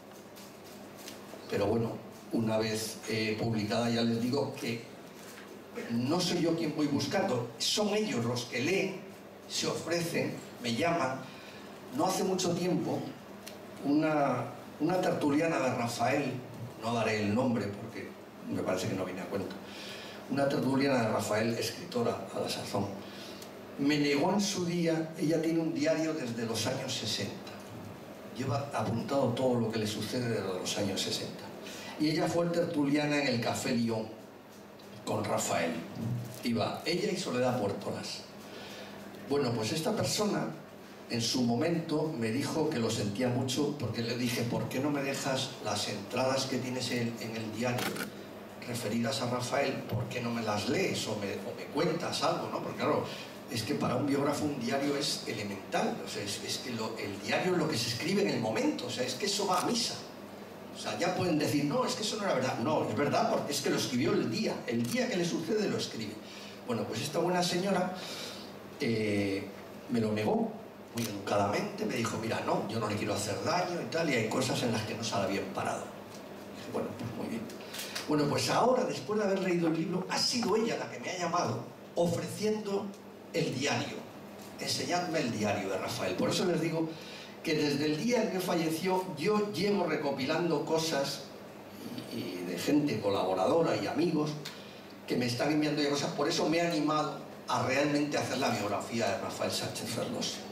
pero bueno, una vez publicada ya les digo que no soy yo quien voy buscando, son ellos los que leen, se ofrecen, me llaman. No hace mucho tiempo una tertuliana de Rafael, no daré el nombre porque me parece que no viene a cuento, una tertuliana de Rafael, escritora a la sazón, me negó en su día. Ella tiene un diario desde los años 60, lleva apuntado todo lo que le sucede desde los años 60, y ella fue tertuliana en el Café Lyon con Rafael, iba ella y Soledad Puertolas. Bueno, pues esta persona en su momento me dijo que lo sentía mucho, porque le dije, ¿por qué no me dejas las entradas que tienes en el diario referidas a Rafael? ¿Por qué no me las lees o me cuentas algo, ¿no? Porque claro, es que para un biógrafo un diario es elemental, o sea, es que el diario es lo que se escribe en el momento, o sea, es que eso va a misa. O sea, ya pueden decir, no, es que eso no era verdad. No, es verdad porque es que lo escribió el día que le sucede lo escribe. Bueno, pues esta buena señora me lo negó muy educadamente, me dijo, mira, no, yo no le quiero hacer daño y tal, y hay cosas en las que no sale bien parado. Dije, bueno, pues muy bien. Bueno, pues ahora, después de haber leído el libro, ha sido ella la que me ha llamado ofreciendo el diario, enseñadme el diario de Rafael. Por eso les digo que desde el día en que falleció yo llevo recopilando cosas y de gente colaboradora y amigos que me están enviando ya cosas. Por eso me he animado a realmente hacer la biografía de Rafael Sánchez Ferlosio.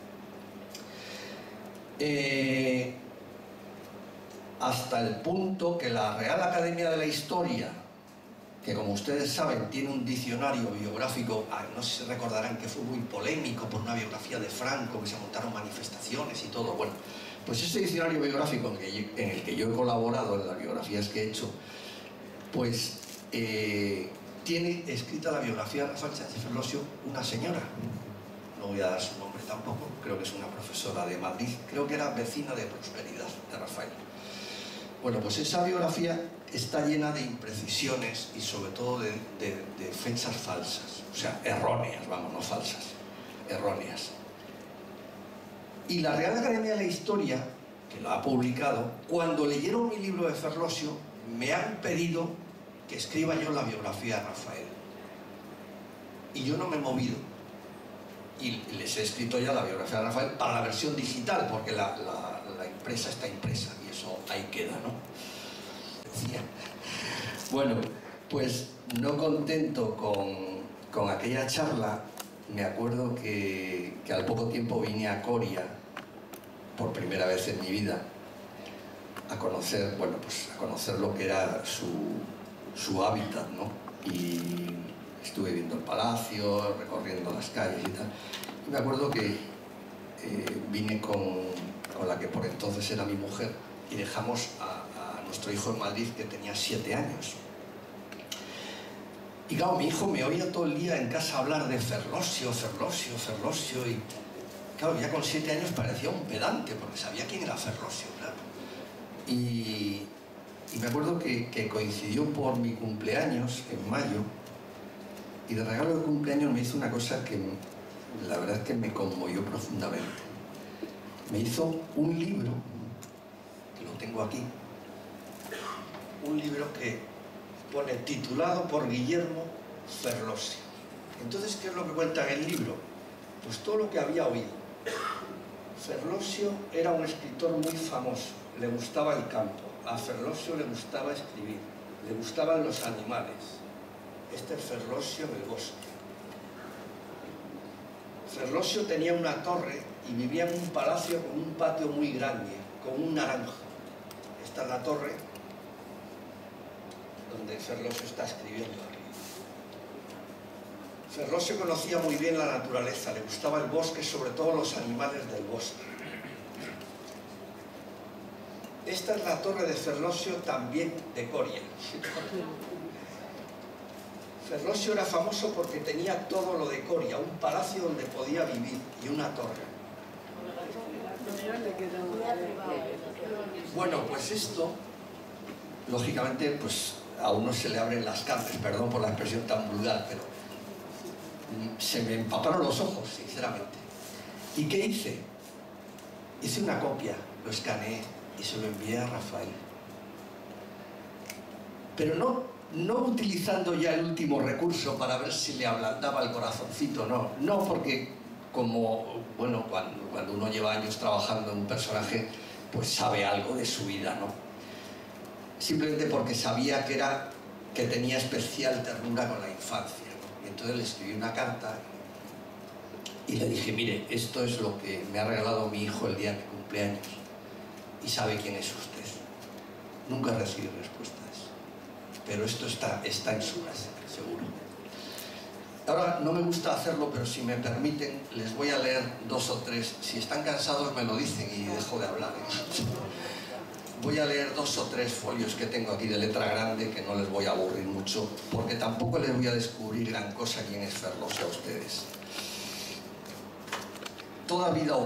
Hasta el punto que la Real Academia de la Historia, que como ustedes saben tiene un diccionario biográfico, no sé si recordarán que fue muy polémico por una biografía de Franco, que se montaron manifestaciones y todo. Bueno, pues ese diccionario biográfico en el que yo he colaborado en las biografías que he hecho, pues tiene escrita la biografía de Rafael Sánchez Ferlosio una señora, no voy a dar su nombre tampoco, creo que es una profesora de Madrid, creo que era vecina de Prosperidad de Rafael. Bueno, pues esa biografía está llena de imprecisiones y sobre todo de fechas falsas, o sea, erróneas, vamos, no falsas, erróneas. Y la Real Academia de la Historia, que lo ha publicado, cuando leyeron mi libro de Ferlosio, me han pedido que escriba yo la biografía de Rafael. Y yo no me he movido. Y les he escrito ya la biografía de Rafael para la versión digital, porque la impresa está impresa y eso ahí queda, ¿no? Bueno, pues no contento con aquella charla, me acuerdo que al poco tiempo vine a Coria, por primera vez en mi vida, a conocer, bueno, pues a conocer lo que era su hábitat, ¿no? Y estuve viendo el palacio, recorriendo las calles y tal. Y me acuerdo que vine con la que por entonces era mi mujer y dejamos a nuestro hijo en Madrid, que tenía 7 años. Y claro, mi hijo me oía todo el día en casa hablar de Ferlosio, y claro, ya con 7 años parecía un pedante, porque sabía quién era Ferlosio, claro. Y me acuerdo que coincidió por mi cumpleaños, en mayo, y de regalo de cumpleaños me hizo una cosa que la verdad es que me conmovió profundamente. Me hizo un libro, que lo tengo aquí, un libro que pone titulado por Guillermo Ferlosio. Entonces, ¿qué es lo que cuenta en el libro? Pues todo lo que había oído. Ferlosio era un escritor muy famoso, le gustaba el campo, a Ferlosio le gustaba escribir, le gustaban los animales. Este es Ferlosio del bosque. Ferlosio tenía una torre y vivía en un palacio con un patio muy grande, con un naranjo. Esta es la torre donde Ferlosio está escribiendo. Ferlosio conocía muy bien la naturaleza, le gustaba el bosque, sobre todo los animales del bosque. Esta es la torre de Ferlosio, también de Coria. Ferlosio era famoso porque tenía todo lo de Coria, un palacio donde podía vivir y una torre. Bueno, pues esto, lógicamente, pues a uno se le abren las carnes, perdón por la expresión tan vulgar, pero se me empaparon los ojos, sinceramente. ¿Y qué hice? Hice una copia, lo escaneé y se lo envié a Rafael. Pero no utilizando ya el último recurso para ver si le ablandaba el corazoncito, no, porque como, bueno, cuando uno lleva años trabajando en un personaje, pues sabe algo de su vida, ¿no? Simplemente porque sabía que tenía especial ternura con la infancia, ¿no? Y entonces le escribí una carta y le dije, mire, esto es lo que me ha regalado mi hijo el día de mi cumpleaños y sabe quién es usted. Nunca recibí respuestas, pero esto está en su casa, seguro. Ahora, no me gusta hacerlo, pero si me permiten, les voy a leer 2 o 3. Si están cansados me lo dicen y dejo de hablar, ¿eh? Voy a leer 2 o 3 folios que tengo aquí de letra grande, que no les voy a aburrir mucho, porque tampoco les voy a descubrir gran cosa quién es Ferlosio a ustedes. Toda vida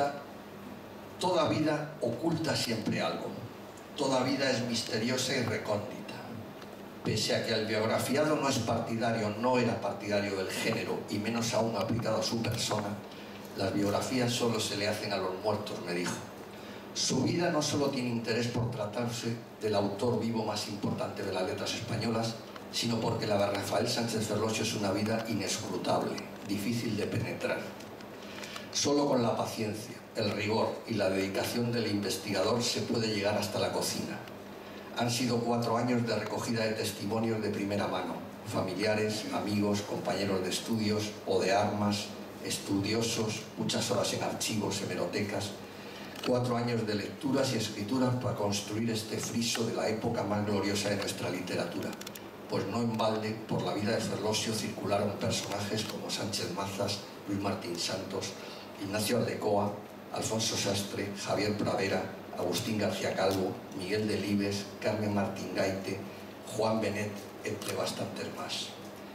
oculta siempre algo. Toda vida es misteriosa y recóndita. Pese a que el biografiado no era partidario del género, y menos aún aplicado a su persona, las biografías solo se le hacen a los muertos, me dijo. Su vida no solo tiene interés por tratarse del autor vivo más importante de las letras españolas, sino porque la de Rafael Sánchez Ferlosio es una vida inescrutable, difícil de penetrar. Solo con la paciencia, el rigor y la dedicación del investigador se puede llegar hasta la cocina. Han sido 4 años de recogida de testimonios de primera mano, familiares, amigos, compañeros de estudios o de armas, estudiosos, muchas horas en archivos, hemerotecas, 4 años de lecturas y escrituras para construir este friso de la época más gloriosa de nuestra literatura. Pues no en balde, por la vida de Ferlosio circularon personajes como Sánchez Mazas, Luis Martín Santos, Ignacio Aldecoa, Alfonso Sastre, Javier Pradera, Agustín García Calvo, Miguel Delibes, Carmen Martín Gaite, Juan Benet, entre bastantes más.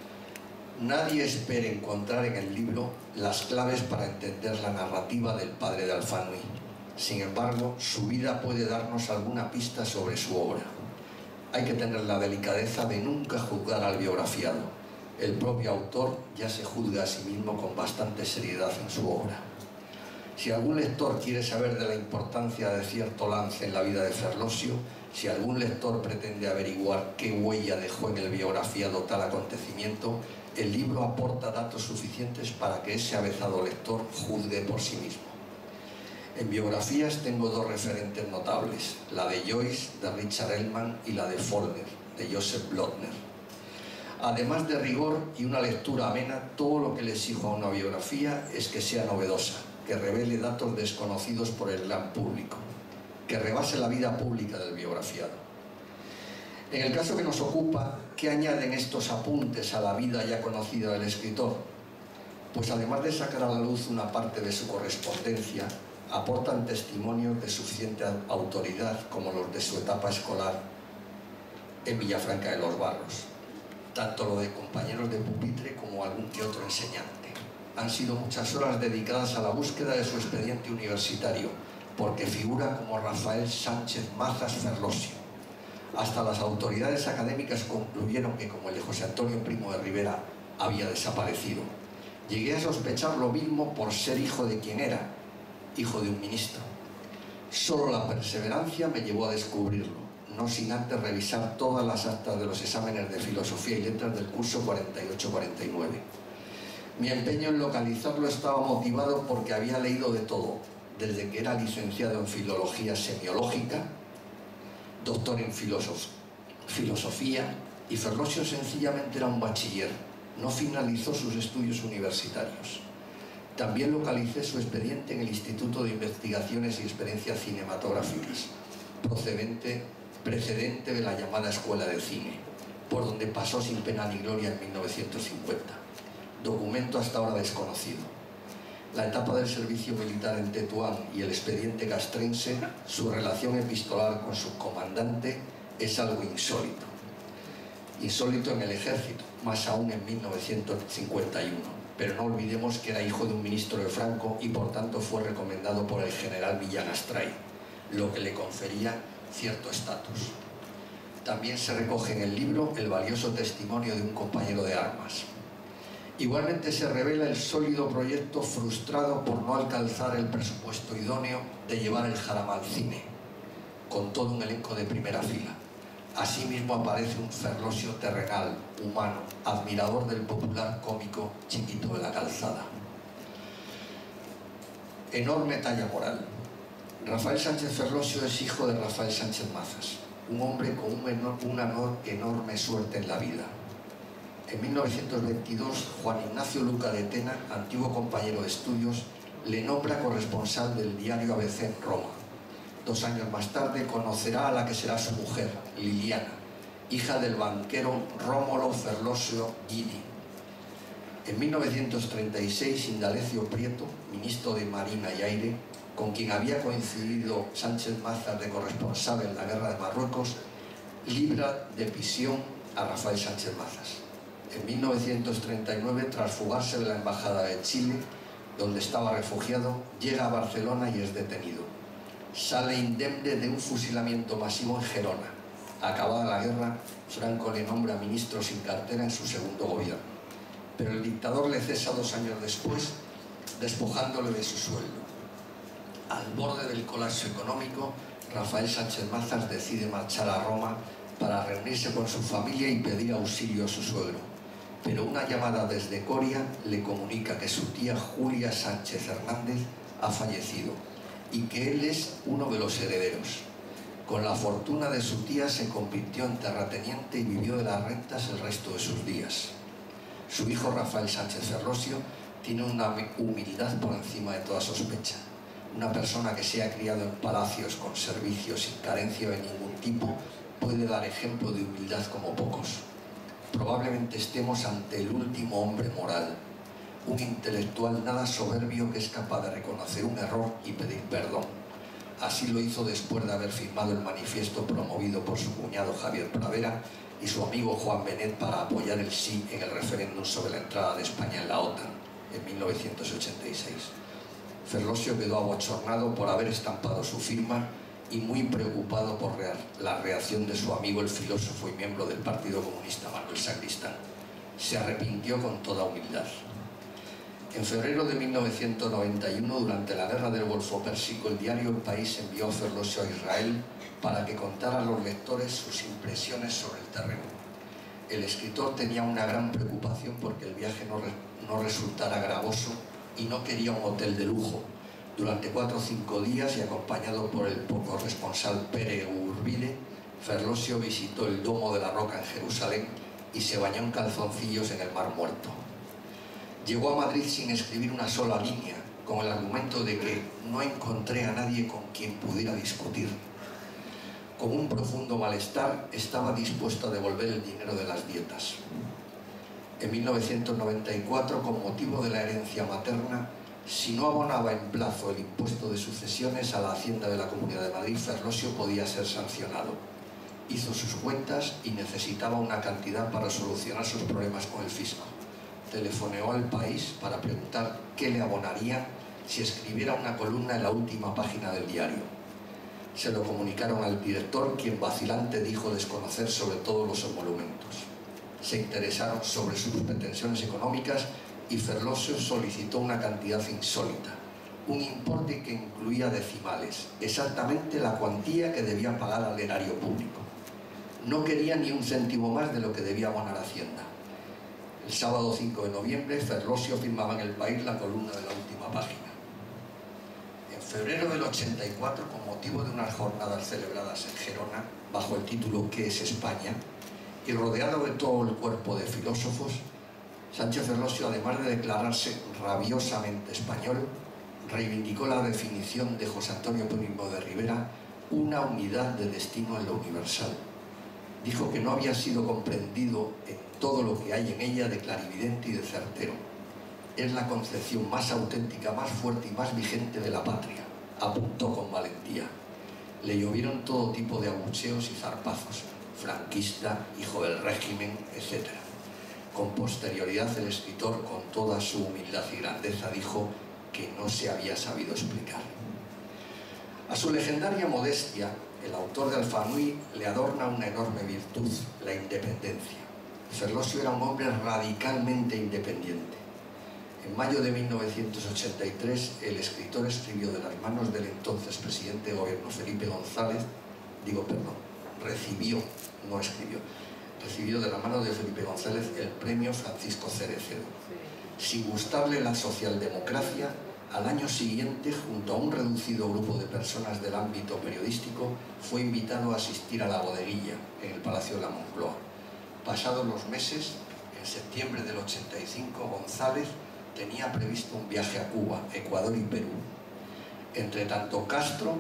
Nadie espere encontrar en el libro las claves para entender la narrativa del padre de Alfanui. Sin embargo, su vida puede darnos alguna pista sobre su obra. Hay que tener la delicadeza de nunca juzgar al biografiado. El propio autor ya se juzga a sí mismo con bastante seriedad en su obra. Si algún lector quiere saber de la importancia de cierto lance en la vida de Ferlosio, si algún lector pretende averiguar qué huella dejó en el biografiado tal acontecimiento, el libro aporta datos suficientes para que ese avezado lector juzgue por sí mismo. En biografías tengo 2 referentes notables, la de Joyce, de Richard Ellman, y la de Faulkner, de Joseph Blotner. Además de rigor y una lectura amena, todo lo que le exijo a una biografía es que sea novedosa, que revele datos desconocidos por el gran público, que rebase la vida pública del biografiado. En el caso que nos ocupa, ¿qué añaden estos apuntes a la vida ya conocida del escritor? Pues además de sacar a la luz una parte de su correspondencia, aportan testimonios de suficiente autoridad como los de su etapa escolar en Villafranca de los Barros, tanto lo de compañeros de pupitre como algún que otro enseñante. Han sido muchas horas dedicadas a la búsqueda de su expediente universitario, porque figura como Rafael Sánchez Mazas Ferlosio. Hasta las autoridades académicas concluyeron que, como el de José Antonio Primo de Rivera, había desaparecido. Llegué a sospechar lo mismo por ser hijo de quien era, hijo de un ministro. Solo la perseverancia me llevó a descubrirlo, no sin antes revisar todas las actas de los exámenes de Filosofía y Letras del curso 48-49. Mi empeño en localizarlo estaba motivado porque había leído de todo, desde que era licenciado en Filología Semiológica, doctor en Filosofía, y Ferlosio sencillamente era un bachiller, no finalizó sus estudios universitarios. También localicé su expediente en el Instituto de Investigaciones y Experiencias Cinematográficas. precedente de la llamada Escuela de Cine, por donde pasó sin pena ni gloria en 1950. Documento hasta ahora desconocido. La etapa del servicio militar en Tetuán y el expediente castrense, su relación epistolar con su comandante, es algo insólito. Insólito en el ejército, más aún en 1951. Pero no olvidemos que era hijo de un ministro de Franco y por tanto fue recomendado por el general Millán Astray, lo que le confería cierto estatus. También se recoge en el libro el valioso testimonio de un compañero de armas. Igualmente se revela el sólido proyecto frustrado por no alcanzar el presupuesto idóneo de llevar el Jarama al cine, con todo un elenco de primera fila. Asimismo aparece un Ferlosio terrenal, humano, admirador del popular cómico Chiquito de la Calzada. Enorme talla moral. Rafael Sánchez Ferlosio es hijo de Rafael Sánchez Mazas, un hombre con una enorme suerte en la vida. En 1922, Juan Ignacio Luca de Tena, antiguo compañero de estudios, le nombra corresponsal del diario ABC en Roma. 2 años más tarde conocerá a la que será su mujer, Liliana, hija del banquero Rómulo Ferlosio Guidi. En 1936, Indalecio Prieto, ministro de Marina y Aire, con quien había coincidido Sánchez Mazas de corresponsal en la Guerra de Marruecos, libra de prisión a Rafael Sánchez Mazas. En 1939, tras fugarse de la Embajada de Chile, donde estaba refugiado, llega a Barcelona y es detenido. Sale indemne de un fusilamiento masivo en Gerona. Acabada la guerra, Franco le nombra ministro sin cartera en su segundo gobierno. Pero el dictador le cesa 2 años después, despojándole de su sueldo. Al borde del colapso económico, Rafael Sánchez Mazas decide marchar a Roma para reunirse con su familia y pedir auxilio a su suegro. Pero una llamada desde Coria le comunica que su tía Julia Sánchez Hernández ha fallecido y que él es uno de los herederos. Con la fortuna de su tía se convirtió en terrateniente y vivió de las rentas el resto de sus días. Su hijo Rafael Sánchez Ferlosio tiene una humildad por encima de toda sospecha. Una persona que se ha criado en palacios con servicios sin carencia de ningún tipo puede dar ejemplo de humildad como pocos. Probablemente estemos ante el último hombre moral, un intelectual nada soberbio que es capaz de reconocer un error y pedir perdón. Así lo hizo después de haber firmado el manifiesto promovido por su cuñado Javier Pradera y su amigo Juan Benet para apoyar el sí en el referéndum sobre la entrada de España en la OTAN en 1986. Ferlosio quedó abochornado por haber estampado su firma y muy preocupado por la reacción de su amigo el filósofo y miembro del Partido Comunista Manuel Sacristán. Se arrepintió con toda humildad. En febrero de 1991, durante la Guerra del Golfo Pérsico, el diario El País envió a Ferlosio a Israel para que contara a los lectores sus impresiones sobre el terreno. El escritor tenía una gran preocupación porque el viaje no resultara gravoso y no quería un hotel de lujo. Durante 4 o 5 días y acompañado por el corresponsal Pere Urbide, Ferlosio visitó el Domo de la Roca en Jerusalén y se bañó en calzoncillos en el Mar Muerto. Llegó a Madrid sin escribir una sola línea, con el argumento de que no encontré a nadie con quien pudiera discutir. Con un profundo malestar, estaba dispuesto a devolver el dinero de las dietas. En 1994, con motivo de la herencia materna, si no abonaba en plazo el impuesto de sucesiones a la Hacienda de la Comunidad de Madrid, Ferlosio podía ser sancionado. Hizo sus cuentas y necesitaba una cantidad para solucionar sus problemas con el fisco. Telefoneó al País para preguntar qué le abonarían si escribiera una columna en la última página del diario. Se lo comunicaron al director, quien vacilante dijo desconocer sobre todos los emolumentos. Se interesaron sobre sus pretensiones económicas y Ferlosio solicitó una cantidad insólita, un importe que incluía decimales, exactamente la cuantía que debía pagar al erario público. No quería ni un céntimo más de lo que debía abonar Hacienda. El sábado 5 de noviembre, Ferlosio firmaba en El País la columna de la última página. En febrero del 84, con motivo de unas jornadas celebradas en Gerona, bajo el título ¿Qué es España?, y rodeado de todo el cuerpo de filósofos, Sánchez Ferlosio, además de declararse rabiosamente español, reivindicó la definición de José Antonio Primo de Rivera una unidad de destino en lo universal. Dijo que no había sido comprendido en todo lo que hay en ella de clarividente y de certero. Es la concepción más auténtica, más fuerte y más vigente de la patria, apuntó con valentía. Le llovieron todo tipo de abucheos y zarpazos, franquista, hijo del régimen, etc. Con posterioridad el escritor, con toda su humildad y grandeza, dijo que no se había sabido explicar. A su legendaria modestia, el autor de Alfanui le adorna una enorme virtud, la independencia. Ferlosio era un hombre radicalmente independiente. En mayo de 1983, el escritor escribió de las manos del entonces presidente de gobierno Felipe González, recibió, no escribió, recibió de la mano de Felipe González el premio Francisco Cereceda. Sin gustarle la socialdemocracia, al año siguiente, junto a un reducido grupo de personas del ámbito periodístico, fue invitado a asistir a la bodeguilla en el Palacio de la Moncloa. Pasados los meses, en septiembre del 85, González tenía previsto un viaje a Cuba, Ecuador y Perú. Entre tanto, Castro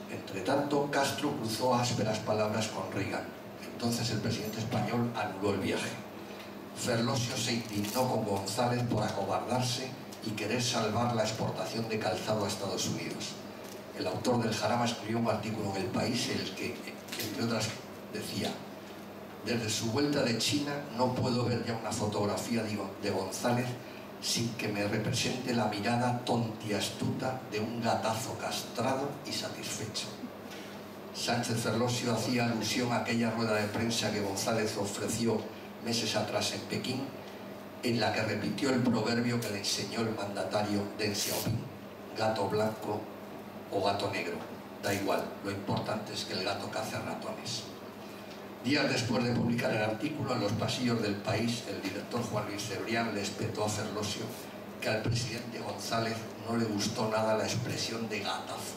cruzó ásperas palabras con Reagan. Entonces el presidente español anuló el viaje. Ferlosio se indignó con González por acobardarse y querer salvar la exportación de calzado a Estados Unidos. El autor del Jarama escribió un artículo en El País en el que, entre otras, decía: desde su vuelta de China no puedo ver ya una fotografía de González sin que me represente la mirada tonta y astuta de un gatazo castrado y satisfecho. Sánchez Ferlosio hacía alusión a aquella rueda de prensa que González ofreció meses atrás en Pekín, en la que repitió el proverbio que le enseñó el mandatario Deng Xiaoping: gato blanco o gato negro, da igual, lo importante es que el gato cace ratones. Días después de publicar el artículo, en los pasillos del País, el director Juan Luis Cebrián le espetó a Ferlosio que al presidente González no le gustó nada la expresión de gatazo.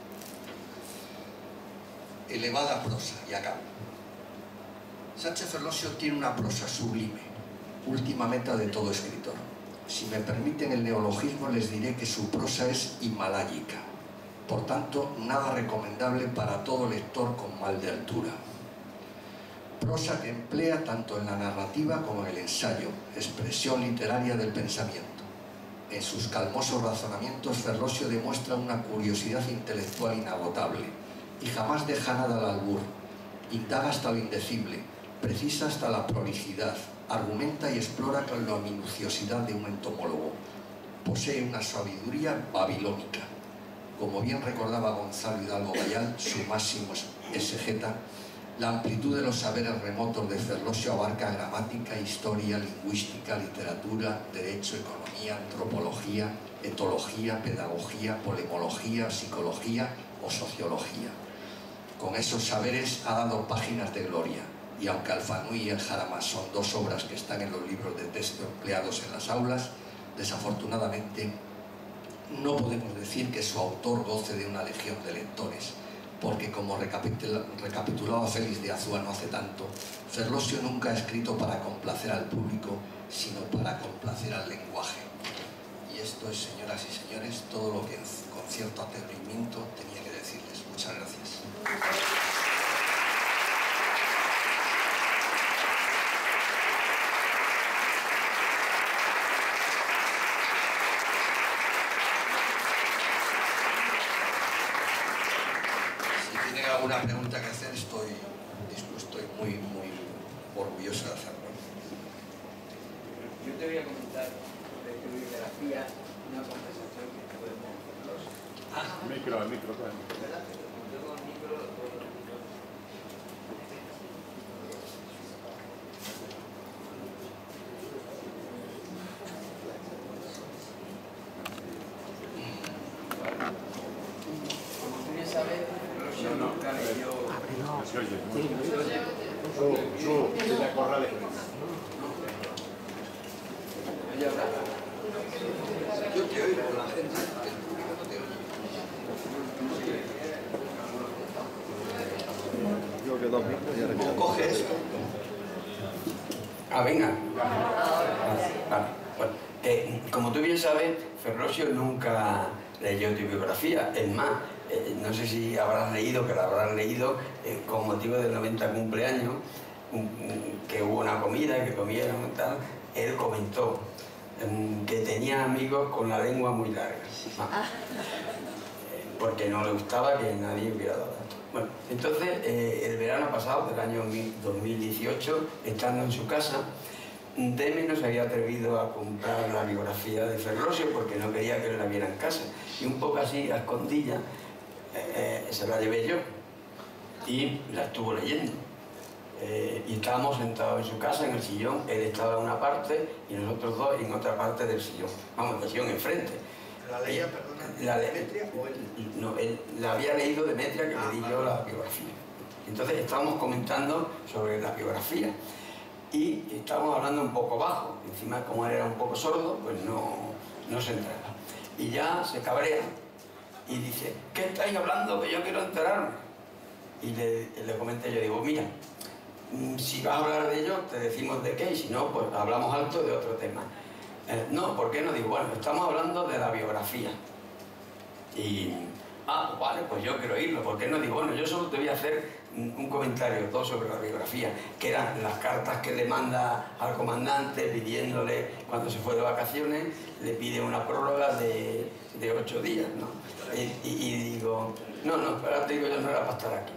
Elevada prosa, y acabo. Sánchez Ferlosio tiene una prosa sublime, última meta de todo escritor. Si me permiten el neologismo, les diré que su prosa es himaláyica, por tanto, nada recomendable para todo lector con mal de altura. Prosa que emplea tanto en la narrativa como en el ensayo, expresión literaria del pensamiento. En sus calmosos razonamientos, Ferlosio demuestra una curiosidad intelectual inagotable y jamás deja nada al albur. Indaga hasta lo indecible, precisa hasta la prolijidad, argumenta y explora con la minuciosidad de un entomólogo. Posee una sabiduría babilónica. Como bien recordaba Gonzalo Hidalgo Bayal, su máximo exegeta, la amplitud de los saberes remotos de Ferlosio abarca gramática, historia, lingüística, literatura, derecho, economía, antropología, etología, pedagogía, polemología, psicología o sociología. Con esos saberes ha dado páginas de gloria, y aunque Alfanui y el Jarama son dos obras que están en los libros de texto empleados en las aulas, desafortunadamente no podemos decir que su autor goce de una legión de lectores, porque, como recapitulaba Félix de Azúa no hace tanto, Ferlosio nunca ha escrito para complacer al público, sino para complacer al lenguaje. Y esto es, señoras y señores, todo lo que con cierto atrevimiento tenía que decirles. Muchas gracias. Alguna pregunta que hacer, estoy muy orgulloso de hacerlo. Yo te voy a comentar sobre tu bibliografía una conversación que tuve con Ferlosio. El micro, claro. ¿Verdad? Tengo el micro. Como tú bien sabes, Ferlosio nunca leyó. Se oye. De la corrales. ¿Oye ahora? Yo te oigo, la gente, el público no te oye. ¿Cómo coge esto? Venga. Vale. Bueno, como tú bien sabes, Ferlosio nunca leyó tu biografía. Es más, no sé si habrás leído, que lo habrás leído, con motivo del 90 cumpleaños, que hubo una comida, que comieron y tal, él comentó que tenía amigos con la lengua muy larga, porque no le gustaba que nadie hubiera dado datos. Bueno, entonces, el verano pasado, del año 2018, estando en su casa, Demi no se había atrevido a comprar la biografía de Ferlosio porque no quería que él la viera en casa. Y un poco así, a escondidas, se la llevé yo y la estuvo leyendo. Y estábamos sentados en su casa, en el sillón, él estaba en una parte y nosotros dos en otra parte del sillón. Vamos, el sillón enfrente. ¿La leía, perdona, Demetria o él? No, él la había leído Demetria, que le di yo la biografía. Entonces estábamos comentando sobre la biografía y estábamos hablando un poco bajo. Encima, como él era un poco sordo, pues no se enteraba. Y ya se cabrea y dice, ¿qué estáis hablando? Que yo quiero enterarme. Y le comenté, yo digo, mira, si vas a hablar de ello, te decimos de qué, y si no, pues hablamos alto de otro tema. No, ¿por qué no? Digo, bueno, estamos hablando de la biografía. Y, pues vale, pues yo quiero oírlo, ¿por qué no? Digo, bueno, yo solo te voy a hacer un comentario, todo sobre la biografía, que eran las cartas que le manda al comandante pidiéndole, cuando se fue de vacaciones, le pide una prórroga de 8 días, ¿no? Y digo, no, espérate, digo, yo no era para estar aquí.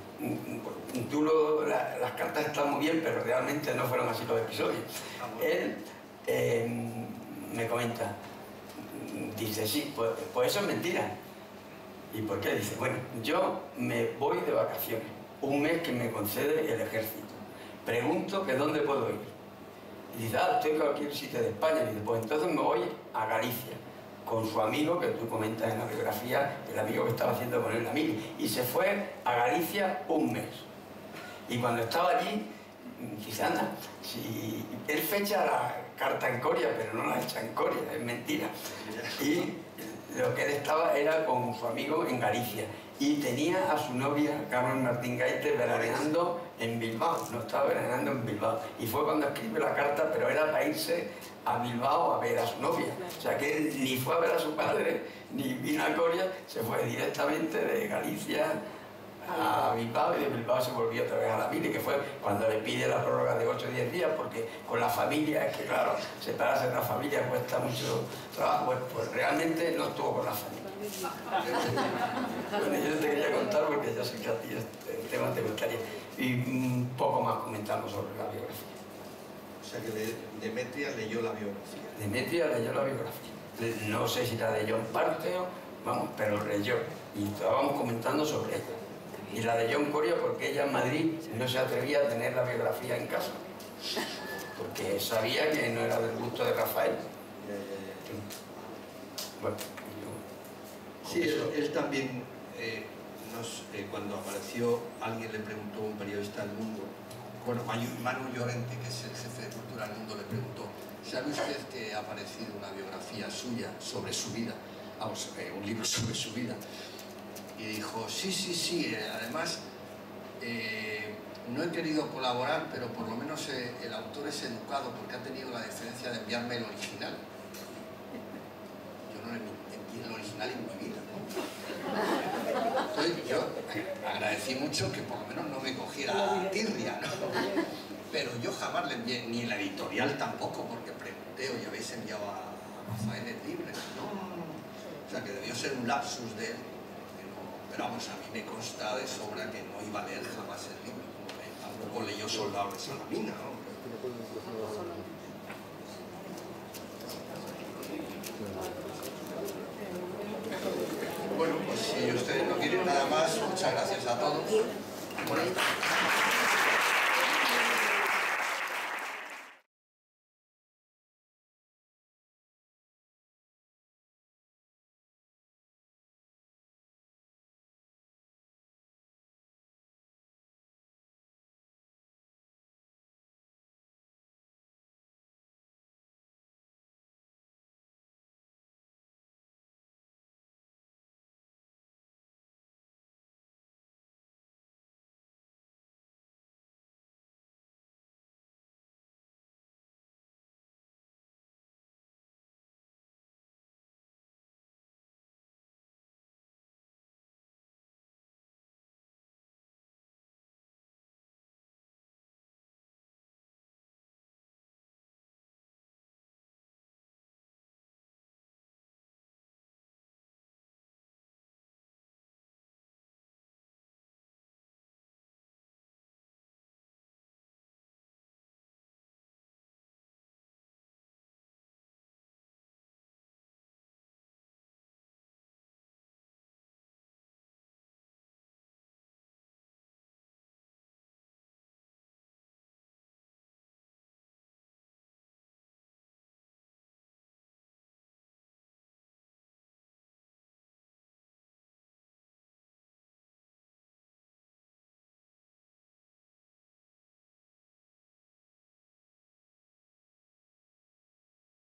Las cartas están muy bien, pero realmente no fueron así los episodios. Él me comenta, dice, sí, pues eso es mentira. ¿Y por qué? Dice, bueno, yo me voy de vacaciones, un mes que me concede el ejército. Pregunto que dónde puedo ir. Y dice, estoy en cualquier sitio de España. Y dice, pues entonces me voy a Galicia, con su amigo, que tú comentas en la biografía, el amigo que estaba haciendo con él la mili. Y se fue a Galicia un mes. Y cuando estaba allí, dice, anda, si él fecha la carta en Coria, pero no la echa en Coria, es mentira. Y lo que él estaba era con su amigo en Galicia. Y tenía a su novia, Carmen Martín Gaite, veraneando en Bilbao. No estaba veraneando en Bilbao. Y fue cuando escribe la carta, pero era para irse a Bilbao a ver a su novia. O sea que él ni fue a ver a su padre, ni vino a Coria, se fue directamente de Galicia a Bilbao, y de Bilbao se volvió otra vez a la mili, que fue cuando le pide la prórroga de 8 o 10 días, porque con la familia, es que claro, separarse de la familia cuesta mucho trabajo, pues realmente no estuvo con la familia. Bueno, yo te quería contar porque yo sé que a ti este tema te gustaría. Y un poco más comentamos sobre la biografía. O sea que Demetria leyó la biografía. Demetria leyó la biografía. No sé si la leyó en parte, vamos, pero leyó. Y estábamos comentando sobre ella. Y la leyó en Coria porque ella en Madrid no se atrevía a tener la biografía en casa. Porque sabía que no era del gusto de Rafael. Bueno, sí, él también, cuando apareció, alguien le preguntó, un periodista del Mundo, bueno, Manu Llorente, que es el jefe de Cultura del Mundo, le preguntó, ¿sabe usted que ha aparecido una biografía suya sobre su vida? Vamos, un libro sobre su vida. Y dijo, sí, además no he querido colaborar, pero por lo menos el autor es educado porque ha tenido la deferencia de enviarme el original. Yo no envié el original en mi vida, ¿no? Entonces yo agradecí mucho que por lo menos no me cogiera tirria, ¿no? Pero yo jamás le envié, ni la editorial tampoco, porque pregunté, oye, ¿habéis enviado a Rafael el libre? No. O sea que debió ser un lapsus de él. Pero vamos, a mí me consta de sobra que no iba a leer jamás el libro, como que tampoco leyó Soldado de Salamina, ¿no? Bueno, pues si ustedes no quieren nada más, muchas gracias a todos. Buenas tardes.